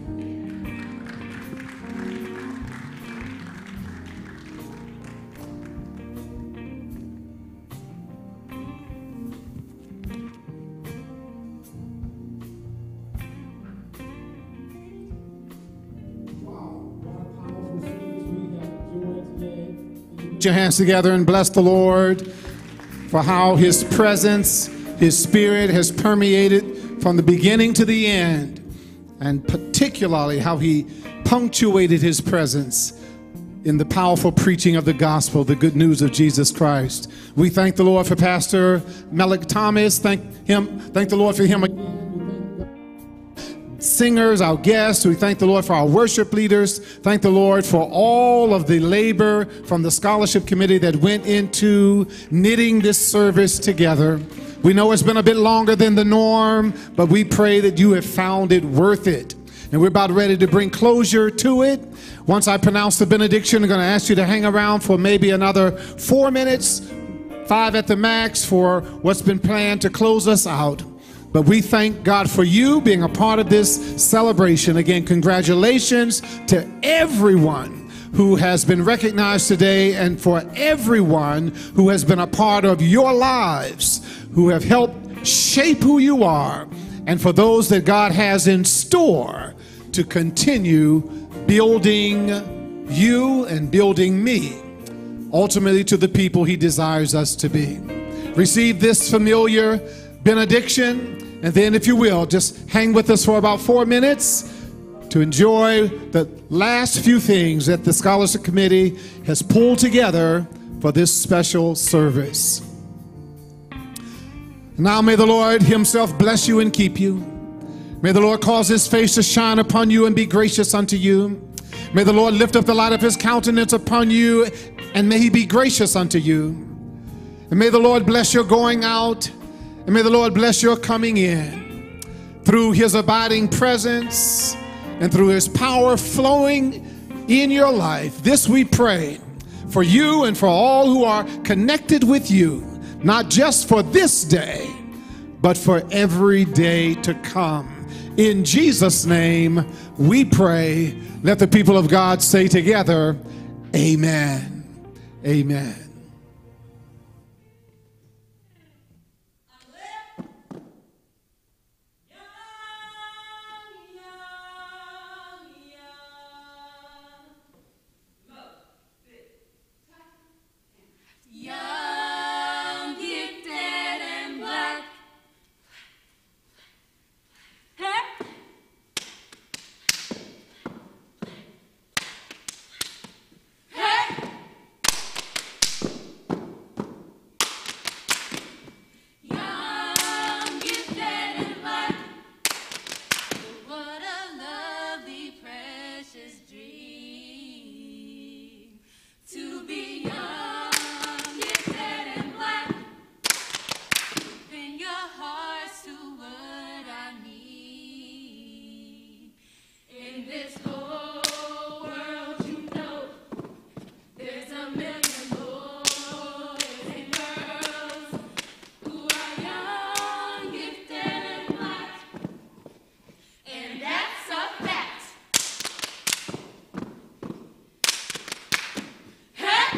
Put your hands together and bless the Lord for how his presence, his spirit has permeated from the beginning to the end, and particularly how he punctuated his presence in the powerful preaching of the gospel, the good news of Jesus Christ. We thank the Lord for Pastor Malik Thomas. Thank the Lord for him. Singers, our guests. We thank the Lord for our worship leaders. Thank the Lord for all of the labor from the scholarship committee that went into knitting this service together. We know it's been a bit longer than the norm, but we pray that you have found it worth it And we're about ready to bring closure to it. Once I pronounce the benediction, I'm going to ask you to hang around for maybe another 4 minutes, 5 at the max, for what's been planned to close us out. But we thank God for you being a part of this celebration. Again, congratulations to everyone who has been recognized today, and for everyone who has been a part of your lives, who have helped shape who you are, and for those that God has in store to continue building you and building me, ultimately to the people He desires us to be. Receive this familiar benediction, and then, if you will, just hang with us for about 4 minutes to enjoy the last few things that the Scholarship Committee has pulled together for this special service. Now may the Lord Himself bless you and keep you. May the Lord cause His face to shine upon you and be gracious unto you. May the Lord lift up the light of His countenance upon you, and may He be gracious unto you. And may the Lord bless your going out, and may the Lord bless your coming in, through His abiding presence and through His power flowing in your life. This we pray for you and for all who are connected with you, not just for this day, but for every day to come. In Jesus' name we pray. Let the people of God say together, amen. Amen. Young, gifted, and black. Hey. Hey. Young, gifted, and black. What a lovely, precious dream to be young. This whole world, you know, there's a million boys and girls who are young, gifted, and black, and that's a fact. Hey!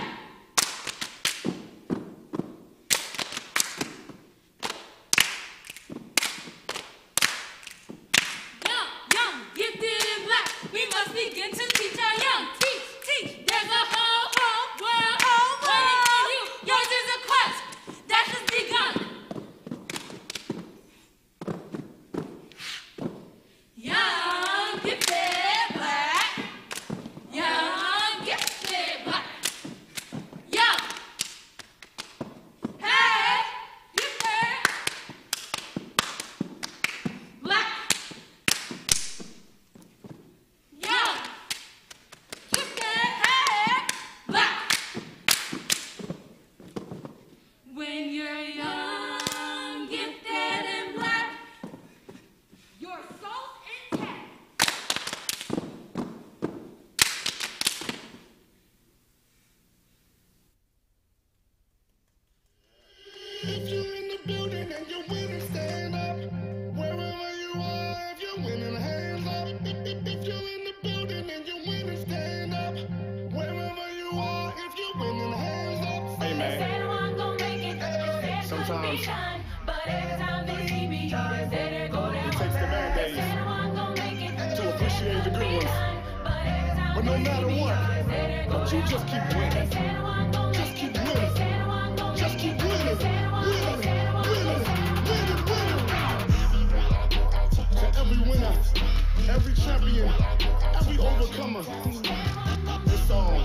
Young, gifted, and black. We must begin to teach our young. Teach. There's a whole world waiting for you. Yours is a quest that has begun. Young, gifted, black. Young, gifted, black. Young. Hey, gifted, black. Young, gifted, hey, black. When you're young, gifted, and black, your soul's intact. If you're in the building and you're winning, stand up. Wherever you are, if you're winning, hands up. If you're in the building and you're winning, stand up. Wherever you are, if you're winning, hands up. Hey, man. Sometimes it takes the bad days to appreciate the good ones. But no matter what, don't you just keep winning. Just keep winning. Just keep winning. Winning. To every winner, every champion, every overcomer, this song